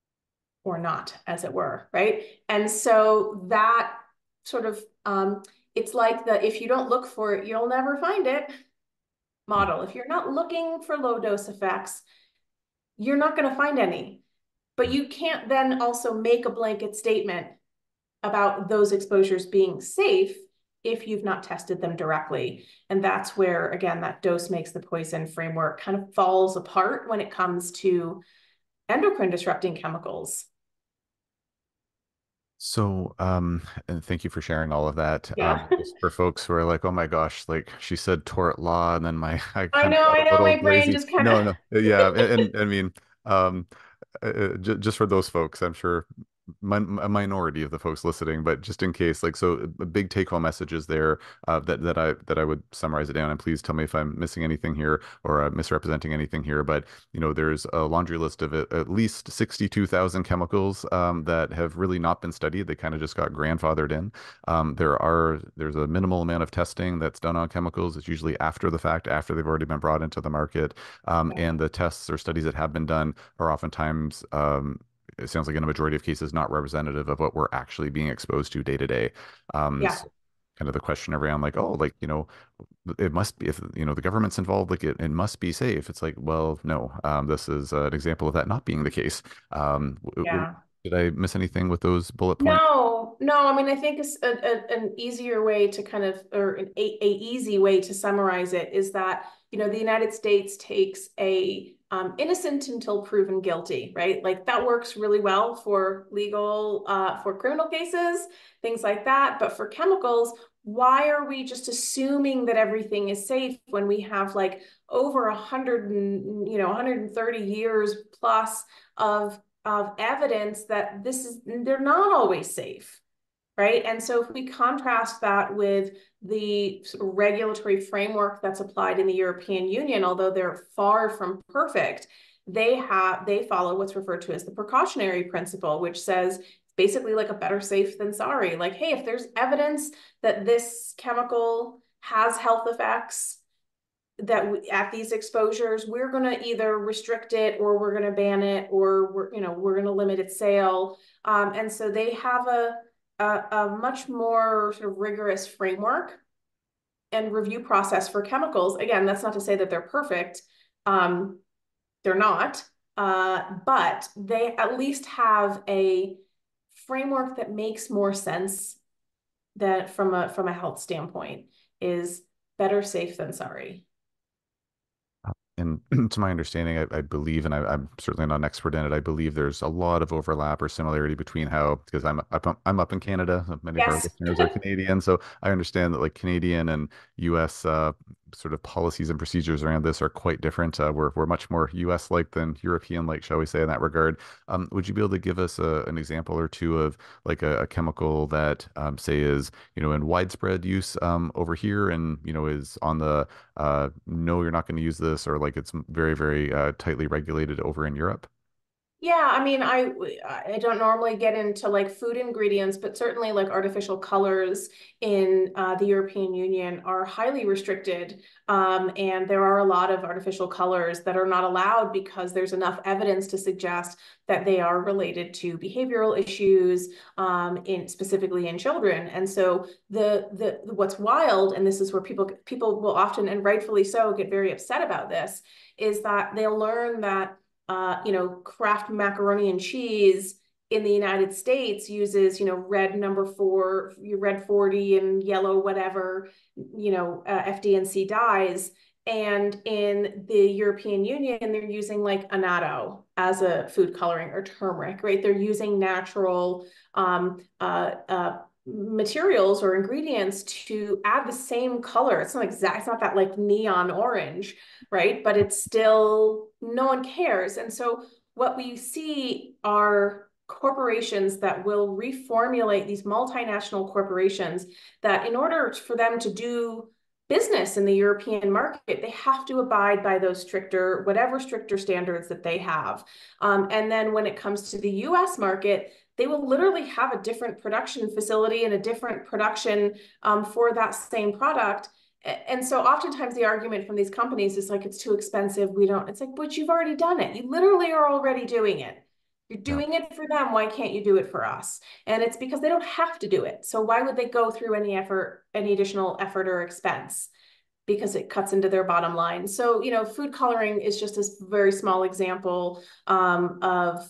or not, as it were, right? And so that sort of It's like the if you don't look for it, you'll never find it model. If you're not looking for low dose effects, you're not going to find any. But you can't then also make a blanket statement about those exposures being safe if you've not tested them directly. And that's where, again, that dose makes the poison framework kind of falls apart when it comes to endocrine disrupting chemicals. So, and thank you for sharing all of that. Yeah. Just for folks who are like, oh my gosh, like she said tort law, and then my I I kind of know, got I a know. little My brain lazy. just kind of, No, no, yeah, and I mean, um, just for those folks, I'm sure a minority of the folks listening, but just in case, like, so a big take-home messages there that I would summarize it down, and please tell me if I'm missing anything here or misrepresenting anything here. But there's a laundry list of at least 62,000 chemicals that have really not been studied. They kind of just got grandfathered in. There's a minimal amount of testing that's done on chemicals. It's usually after the fact, after they've already been brought into the market, and the tests or studies that have been done are oftentimes it sounds like in a majority of cases not representative of what we're actually being exposed to day to day. yeah. So kind of the question around like, oh, like, it must be if the government's involved, like it must be safe. It's like, well, no, this is an example of that not being the case. Yeah. Did I miss anything with those bullet points? No, no. I mean, I think it's an easier way to kind of, or a easy way to summarize it is that, the United States takes a innocent until proven guilty, right? Like that works really well for legal, for criminal cases, things like that. But for chemicals, why are we just assuming that everything is safe when we have like over 130 years plus of evidence that they're not always safe, right? And so if we contrast that with the regulatory framework that's applied in the European Union, although they're far from perfect, they follow what's referred to as the precautionary principle, which says basically like a better safe than sorry. Like, hey, if there's evidence that this chemical has health effects, that at these exposures, we're going to either restrict it or we're going to ban it or we're going to limit its sale. And so they have a much more sort of rigorous framework and review process for chemicals. Again, that's not to say that they're perfect. Um, they're not, but they at least have a framework that makes more sense that from a health standpoint is better safe than sorry. And to my understanding, I believe, and I'm certainly not an expert in it, I believe there's a lot of overlap or similarity between how, because I'm up in Canada, many of our Yes. listeners are Canadian, so I understand that like Canadian and U.S. Sort of policies and procedures around this are quite different. We're much more U.S. like than European like, shall we say, in that regard. Would you be able to give us an example or two of like a chemical that say is in widespread use over here and is on the no, you're not going to use this, or like it's very, very tightly regulated over in Europe? Yeah, I mean, I don't normally get into like food ingredients, but certainly like artificial colors in the European Union are highly restricted. And there are a lot of artificial colors that are not allowed because there's enough evidence to suggest that they are related to behavioral issues, in specifically in children. And so the what's wild, and this is where people will often, and rightfully so, get very upset about this, is that they'll learn that Kraft macaroni and cheese in the United States uses, red number 4, red 40 and yellow, whatever, FD&C dyes. And in the European Union, they're using like annatto as a food coloring or turmeric, right? They're using natural materials or ingredients to add the same color. It's not that like neon orange, right? But it's still, no one cares. And so what we see are corporations that will reformulate, these multinational corporations that in order for them to do business in the European market, they have to abide by those whatever stricter standards that they have. And then when it comes to the US market, they will literally have a different production facility and a different production for that same product. And so oftentimes the argument from these companies is like, it's too expensive. We don't, it's like, but you've already done it. You literally are already doing it. You're Yeah. doing it for them. Why can't you do it for us? And it's because they don't have to do it. So why would they go through any effort, any additional effort or expense? Because it cuts into their bottom line. So, food coloring is just a very small example of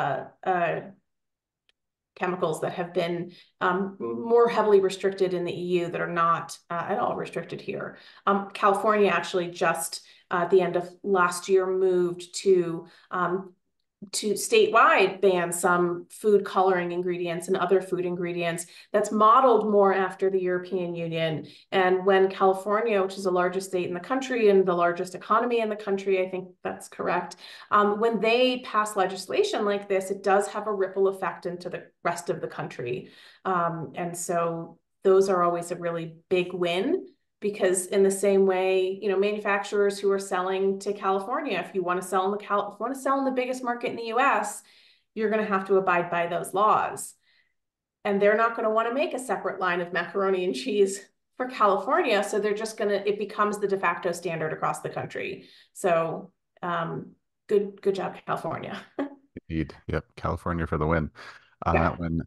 chemicals that have been more heavily restricted in the EU that are not at all restricted here. California actually just at the end of last year moved to statewide ban some food coloring ingredients and other food ingredients that's modeled more after the European Union. And when California, which is the largest state in the country and the largest economy in the country, I think that's correct, when they pass legislation like this, it does have a ripple effect into the rest of the country. And so those are always a really big win, because in the same way, manufacturers who are selling to California, if you want to sell in the biggest market in the US, you're going to have to abide by those laws. And they're not going to want to make a separate line of macaroni and cheese for California. So they're just it becomes the de facto standard across the country. So good job, California. Indeed. Yep. California for the win on Yeah. that one.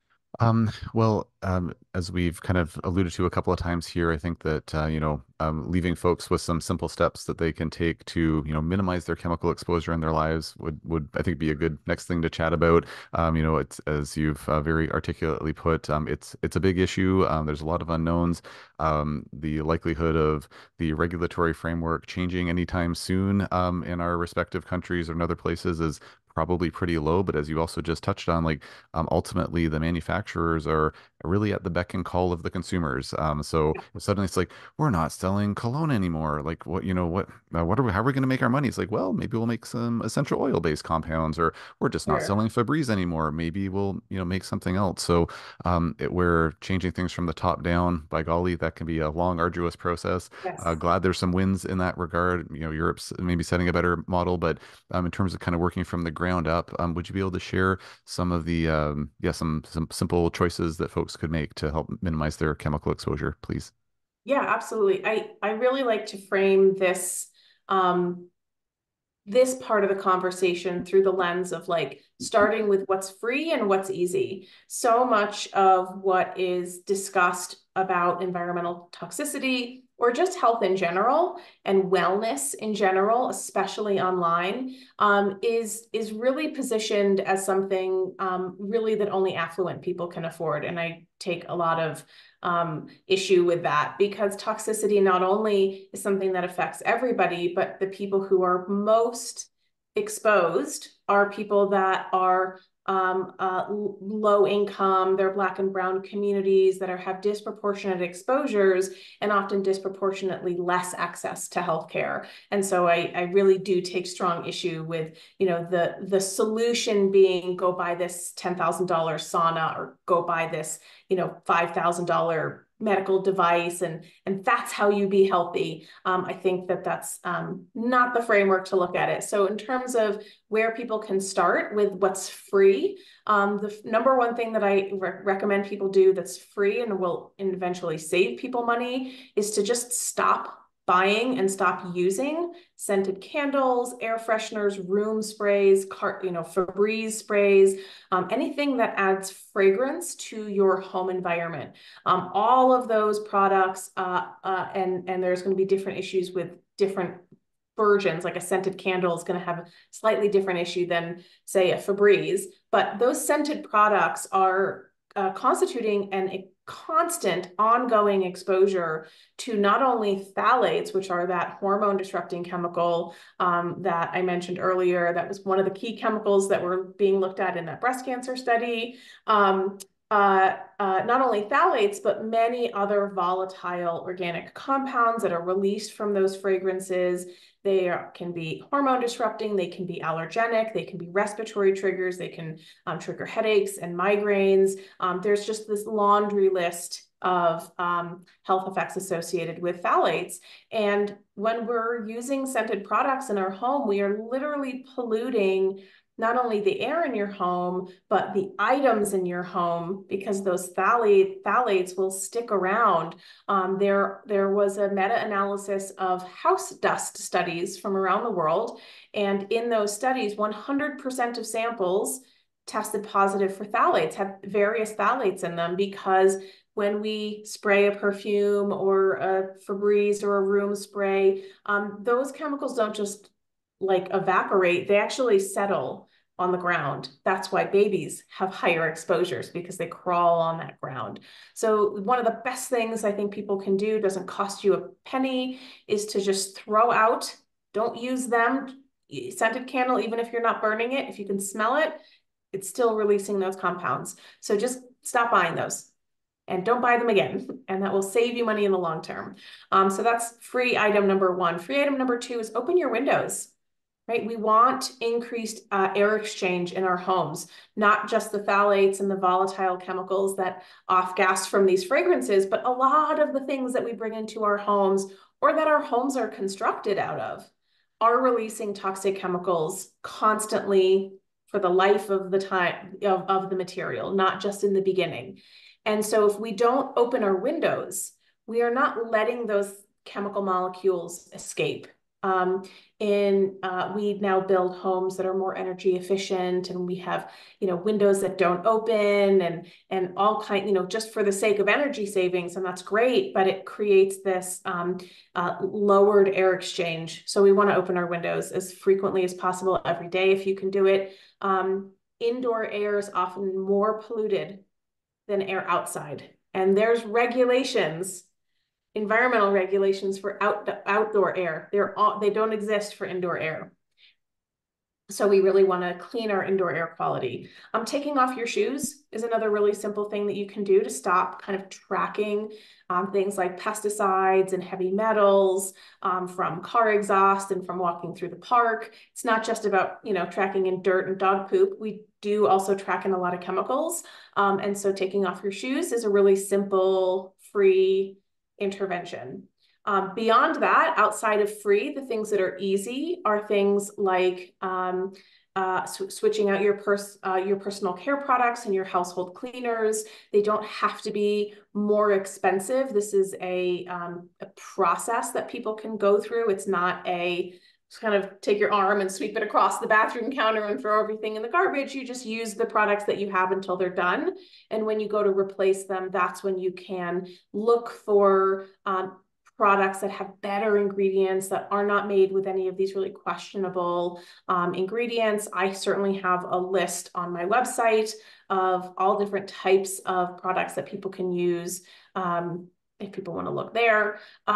As we've kind of alluded to a couple of times here, I think that, leaving folks with some simple steps that they can take to, minimize their chemical exposure in their lives would, I think, be a good next thing to chat about. It's, as you've very articulately put, it's a big issue. There's a lot of unknowns. The likelihood of the regulatory framework changing anytime soon, in our respective countries or in other places is probably pretty low. But as you also just touched on, like, ultimately the manufacturers are really at the beck and call of the consumers. So suddenly it's like, we're not selling cologne anymore. Like, what are we, how are we going to make our money? It's like, well, maybe we'll make some essential oil based compounds, or we're just not Sure. selling Febreze anymore. Maybe we'll, make something else. So, we're changing things from the top down. By golly, that can be a long, arduous process. Yes. Glad there's some wins in that regard. Europe's maybe setting a better model, but in terms of kind of working from the ground up, would you be able to share some of the some simple choices that folks could make to help minimize their chemical exposure, please? Yeah, absolutely. I really like to frame um, this part of the conversation through the lens of like starting with what's free and what's easy. So much of what is discussed about environmental toxicity or just health in general and wellness in general, especially online, is really positioned as something really that only affluent people can afford. And I take a lot of issue with that, because toxicity not only is something that affects everybody, but the people who are most exposed are people that are low income, they're Black and brown communities that have disproportionate exposures and often disproportionately less access to healthcare. And so I really do take strong issue with, the solution being go buy this $10,000 sauna or go buy this, $5,000 medical device, and that's how you be healthy. I think that's not the framework to look at it. So in terms of where people can start with what's free, the number one thing that I recommend people do that's free and will eventually save people money is to just stop buying and stop using scented candles, air fresheners, room sprays, Febreze sprays, anything that adds fragrance to your home environment. All of those products, and there's going to be different issues with different versions. Like a scented candle is going to have a slightly different issue than, say, a Febreze. But those scented products are constituting a constant ongoing exposure to not only phthalates, which are that hormone disrupting chemical that I mentioned earlier. That was one of the key chemicals that were being looked at in that breast cancer study. Not only phthalates, but many other volatile organic compounds that are released from those fragrances. They can be hormone disrupting, they can be allergenic, they can be respiratory triggers, they can trigger headaches and migraines. There's just this laundry list of health effects associated with phthalates. And when we're using scented products in our home, we are literally polluting not only the air in your home, but the items in your home, because those phthalates will stick around. There was a meta-analysis of house dust studies from around the world, and in those studies, 100% of samples tested positive for phthalates, had various phthalates in them, because when we spray a perfume or a Febreze or a room spray, those chemicals don't just like evaporate, they actually settle on the ground. That's why babies have higher exposures, because they crawl on that ground. So one of the best things I think people can do, doesn't cost you a penny, is to just throw out, don't use them. Scented candle, even if you're not burning it, if you can smell it, it's still releasing those compounds. So just stop buying those and don't buy them again. And that will save you money in the long term. So that's free item number one. Free item number two is open your windows, right? We want increased air exchange in our homes, not just the phthalates and the volatile chemicals that off-gas from these fragrances, but a lot of the things that we bring into our homes or that our homes are constructed out of are releasing toxic chemicals constantly for the life of the time of the material, not just in the beginning. And so if we don't open our windows, we are not letting those chemical molecules escape. We now build homes that are more energy efficient, and we have, windows that don't open, and all kind, just for the sake of energy savings, and that's great, but it creates this lowered air exchange. So we want to open our windows as frequently as possible every day if you can do it. Indoor air is often more polluted than air outside, and there's regulations, environmental regulations for outdoor air. They don't exist for indoor air. So we really want to clean our indoor air quality. Taking off your shoes is another really simple thing that you can do to stop kind of tracking things like pesticides and heavy metals from car exhaust and from walking through the park. It's not just about, tracking in dirt and dog poop. We do also track in a lot of chemicals. And so taking off your shoes is a really simple, free intervention. Beyond that, outside of free, the things that are easy are things like switching out your personal care products and your household cleaners. They don't have to be more expensive. This is a process that people can go through. It's not just kind of take your arm and sweep it across the bathroom counter and throw everything in the garbage. You just use the products that you have until they're done. And when you go to replace them, that's when you can look for products that have better ingredients, that are not made with any of these really questionable ingredients. I certainly have a list on my website of all different types of products that people can use if people want to look there.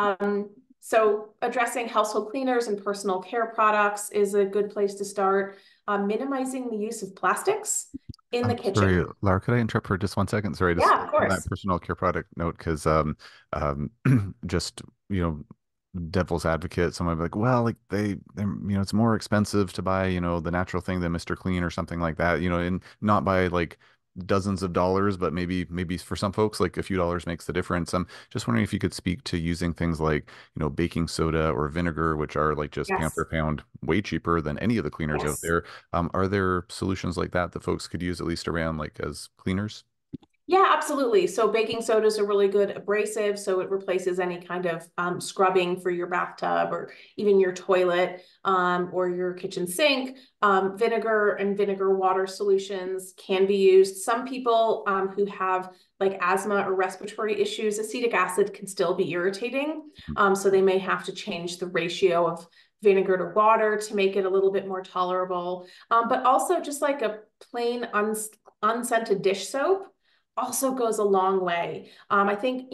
So addressing household cleaners and personal care products is a good place to start. Minimizing the use of plastics in the Sorry, kitchen. Lara, could I interrupt for just one second? Sorry, just Yeah, of on that course. personal care product note, because um, just devil's advocate, someone would be like, well, like it's more expensive to buy, the natural thing than Mr. Clean or something like that, and not by like dozens of dollars, but maybe for some folks, like a few dollars makes the difference. I'm just wondering if you could speak to using things like, baking soda or vinegar, which are like just pound Yes. per pound way cheaper than any of the cleaners out Yes. there. Are there solutions like that folks could use at least around like as cleaners? Yeah, absolutely. So baking soda is a really good abrasive. So it replaces any kind of scrubbing for your bathtub or even your toilet or your kitchen sink. Vinegar and vinegar water solutions can be used. Some people who have like asthma or respiratory issues, acetic acid can still be irritating. So they may have to change the ratio of vinegar to water to make it a little bit more tolerable. But also just like a plain unscented dish soap also goes a long way. I think,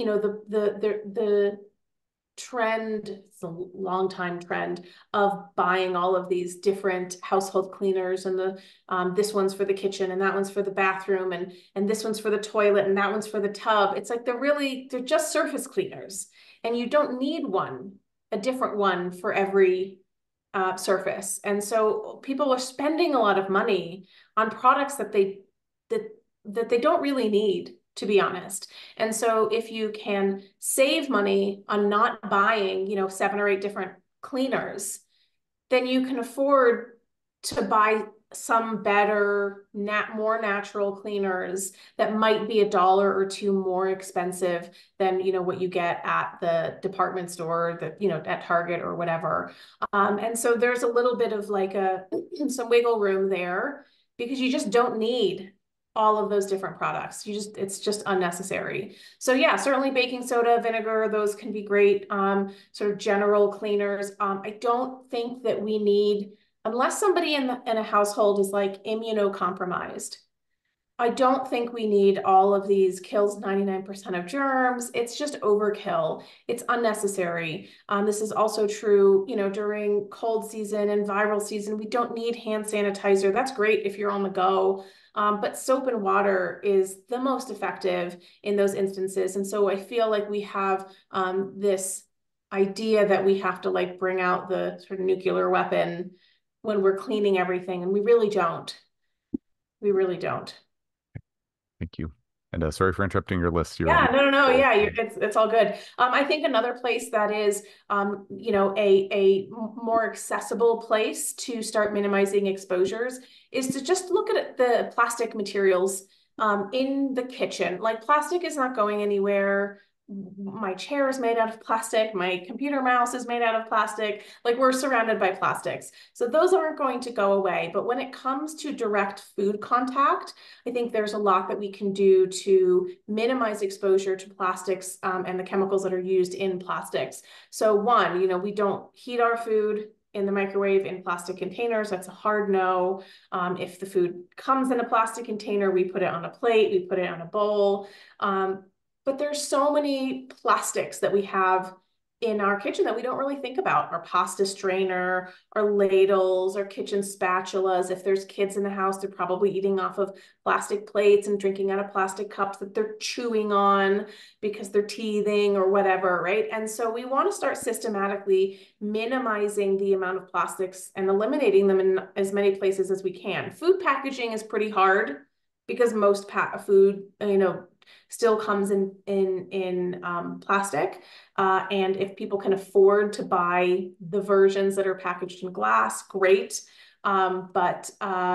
the trend, it's a long time trend of buying all of these different household cleaners, and this one's for the kitchen and that one's for the bathroom, and this one's for the toilet and that one's for the tub. It's like they're just surface cleaners, and you don't need a different one for every surface. And so people are spending a lot of money on products that that they don't really need, to be honest. And so if you can save money on not buying, 7 or 8 different cleaners, then you can afford to buy some better, more natural cleaners that might be $1 or two more expensive than, what you get at the department store, that, at Target or whatever. And so there's a little bit of like some wiggle room there because you just don't need all of those different products. It's just unnecessary. So yeah, certainly baking soda, vinegar, those can be great, sort of general cleaners. I don't think that we need, unless somebody in a household is like immunocompromised, I don't think we need all of these kills 99% of germs. It's just overkill. It's unnecessary. This is also true, during cold season and viral season. We don't need hand sanitizer. That's great if you're on the go. But soap and water is the most effective in those instances. And so I feel like we have this idea that we have to like bring out the sort of nuclear weapon when we're cleaning everything. And we really don't. We really don't. Thank you. And sorry for interrupting your list. Yeah, no, no, no. Cool. Yeah, it's all good. I think another place that is, a more accessible place to start minimizing exposures is to just look at the plastic materials in the kitchen. Like plastic is not going anywhere. My chair is made out of plastic. My computer mouse is made out of plastic. Like we're surrounded by plastics. So those aren't going to go away. But when it comes to direct food contact, I think there's a lot that we can do to minimize exposure to plastics and the chemicals that are used in plastics. So one, we don't heat our food in the microwave in plastic containers. That's a hard no. If the food comes in a plastic container, we put it on a plate, we put it on a bowl. But there's so many plastics that we have in our kitchen that we don't really think about. Our pasta strainer, our ladles, our kitchen spatulas. If there's kids in the house, they're probably eating off of plastic plates and drinking out of plastic cups that they're chewing on because they're teething or whatever, right? And so we want to start systematically minimizing the amount of plastics and eliminating them in as many places as we can. Food packaging is pretty hard because most food, still comes in plastic. And if people can afford to buy the versions that are packaged in glass, great. But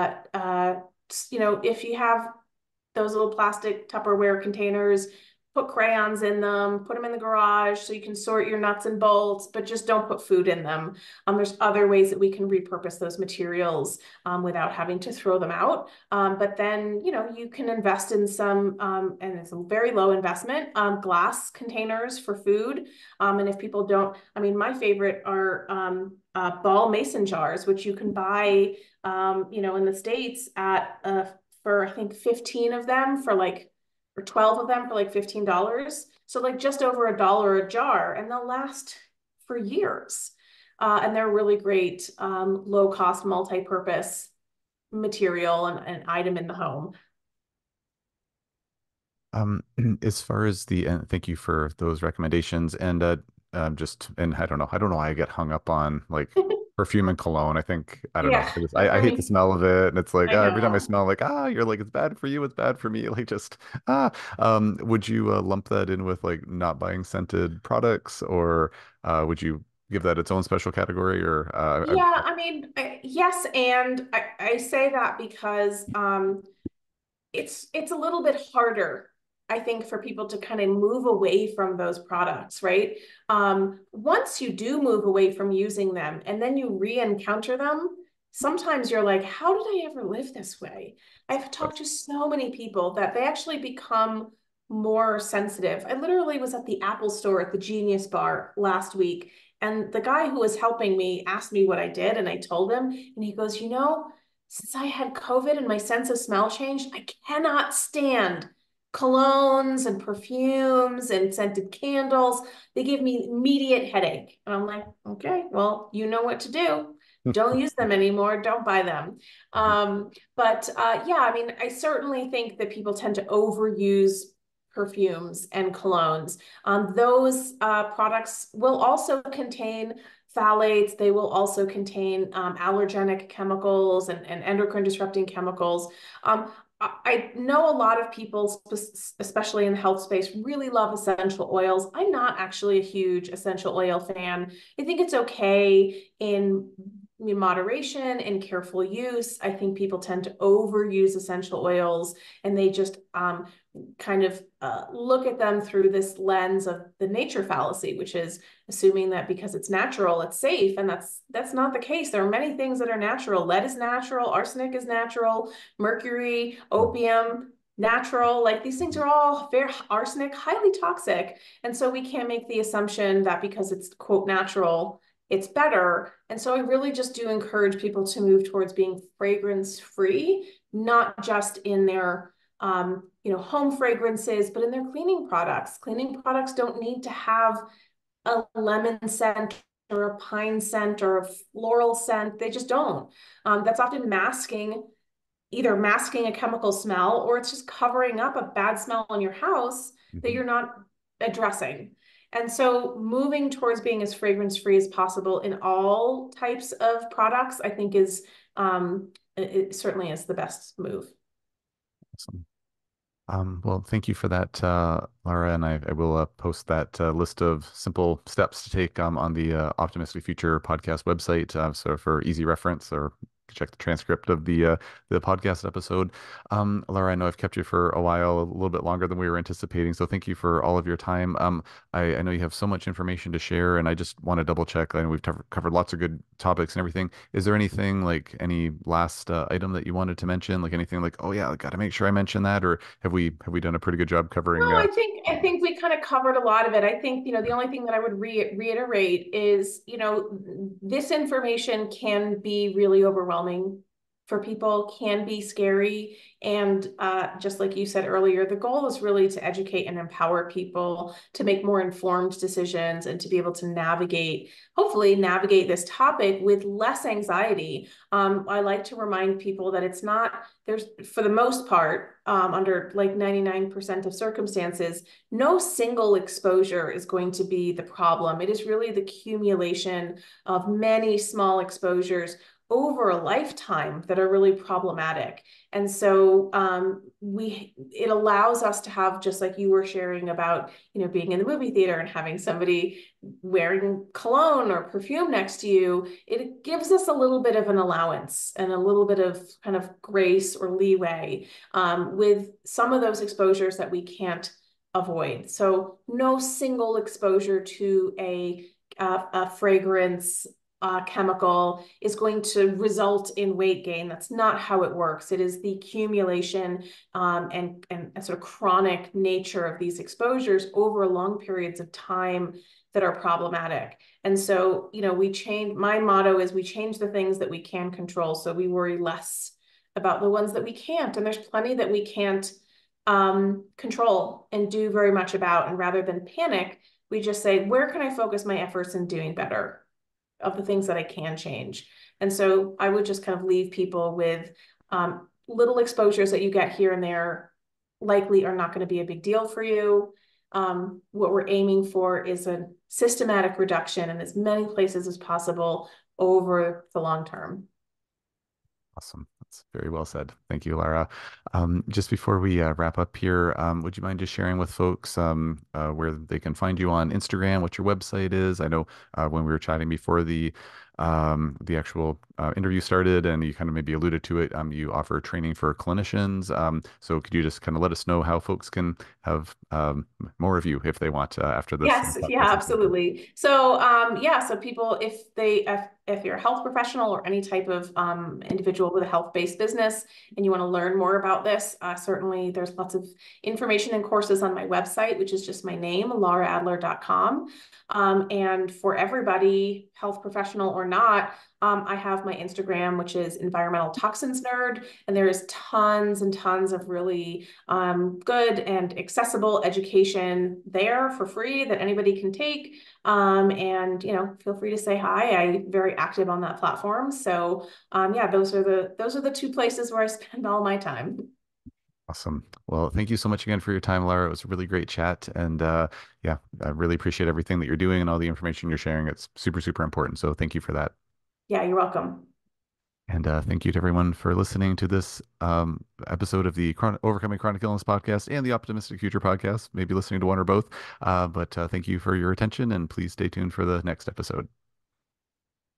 if you have those little plastic Tupperware containers, put crayons in them, put them in the garage so you can sort your nuts and bolts, but just don't put food in them. There's other ways that we can repurpose those materials without having to throw them out. But then, you can invest in some, and it's a very low investment, glass containers for food. And if people don't, my favorite are ball mason jars, which you can buy, in the States at, for I think 15 of them for like, or 12 of them for like $15. So like just over $1 a jar, and they'll last for years. And they're really great, low cost, multi-purpose material and item in the home. Um, as far as and thank you for those recommendations. And and I don't know why I get hung up on like perfume and cologne. I don't know. Yeah, I hate the smell of it, and it's like I every time I know. smell, like you're like it's bad for you, it's bad for me. Like just would you lump that in with like not buying scented products, or would you give that its own special category, or Yeah, yes, and I say that because it's a little bit harder, I think, for people to kind of move away from those products, right? Once you do move away from using them and then you re-encounter them, sometimes you're like, how did I ever live this way? I've talked to so many people that they actually become more sensitive. I literally was at the Apple store at the Genius Bar last week, and the guy who was helping me asked me what I did, and I told him, and he goes, since I had COVID and my sense of smell changed, I cannot stand colognes and perfumes and scented candles. They give me immediate headache. And I'm like, okay, well, you know what to do. Don't use them anymore. Don't buy them. But I certainly think that people tend to overuse perfumes and colognes. Those products will also contain phthalates. They will also contain allergenic chemicals and endocrine disrupting chemicals. I know a lot of people, especially in the health space, really love essential oils. I'm not actually a huge essential oil fan. I think it's okay in moderation and careful use. I think people tend to overuse essential oils, and they just kind of look at them through this lens of the nature fallacy, which is assuming that because it's natural, it's safe, and that's not the case. There are many things that are natural. Lead is natural, arsenic is natural, mercury, opium, natural. Like these things are all very arsenic, highly toxic. And so we can't make the assumption that because it's quote natural, it's better. And so I really just do encourage people to move towards being fragrance free, not just in their home fragrances, but in their cleaning products. Cleaning products don't need to have a lemon scent or a pine scent or a floral scent. They just don't. That's often either masking a chemical smell, or it's just covering up a bad smell in your house that Mhm. you're not addressing. And so moving towards being as fragrance free as possible in all types of products, I think it certainly is the best move. Awesome. Well, thank you for that, Lara, and I will post that list of simple steps to take on the Optimistic Future podcast website, so for easy reference, or check the transcript of the podcast episode. Lara, I know I've kept you for a while, a little bit longer than we were anticipating, so thank you for all of your time. I know you have so much information to share, and I just want to double check. I know we've covered lots of good topics and everything. Is there anything, like any last item that you wanted to mention, like anything like, oh yeah, I got to make sure I mention that, or have we done a pretty good job No, covering? I think we kind of covered a lot of it. I think, the only thing that I would reiterate is, this information can be really overwhelming for people, can be scary. And just like you said earlier, the goal is really to educate and empower people to make more informed decisions and to be able to hopefully navigate this topic with less anxiety. I like to remind people that there's, for the most part, under like 99% of circumstances, no single exposure is going to be the problem. It is really the accumulation of many small exposures over a lifetime that are really problematic. And so it allows us to have, just like you were sharing about, being in the movie theater and having somebody wearing cologne or perfume next to you, it gives us a little bit of an allowance and a little bit of kind of grace or leeway with some of those exposures that we can't avoid. So no single exposure to a fragrance chemical is going to result in weight gain. That's not how it works. It is the accumulation and sort of chronic nature of these exposures over long periods of time that are problematic. And so, my motto is we change the things that we can control, so we worry less about the ones that we can't. And there's plenty that we can't control and do very much about. And rather than panic, we just say, where can I focus my efforts in doing better of the things that I can change? And so I would just kind of leave people with little exposures that you get here and there likely are not going to be a big deal for you. What we're aiming for is a systematic reduction in as many places as possible over the long term. Awesome. That's very well said. Thank you, Lara. Just before we wrap up here, would you mind just sharing with folks where they can find you on Instagram, what your website is? I know when we were chatting before the actual interview started, and you kind of maybe alluded to it, you offer training for clinicians. So could you just kind of let us know how folks can have more of you if they want after this Yes, yeah, podcast is over? absolutely. So, so people, if you're a health professional or any type of individual with a health-based business and you want to learn more about this, certainly there's lots of information and courses on my website, which is just my name, laraadler.com. And for everybody, health professional or not, I have my Instagram, which is Environmental Toxins Nerd, and there is tons and tons of really good and accessible education there for free that anybody can take. And feel free to say hi. I'm very active on that platform. So yeah, those are the two places where I spend all my time. Awesome. Well, thank you so much again for your time, Lara. It was a really great chat. And yeah, I really appreciate everything that you're doing and all the information you're sharing. It's super, super important. So thank you for that. Yeah, you're welcome. And thank you to everyone for listening to this episode of the Overcoming Chronic Illness podcast and the Optimistic Future podcast. Maybe listening to one or both. But thank you for your attention, and please stay tuned for the next episode.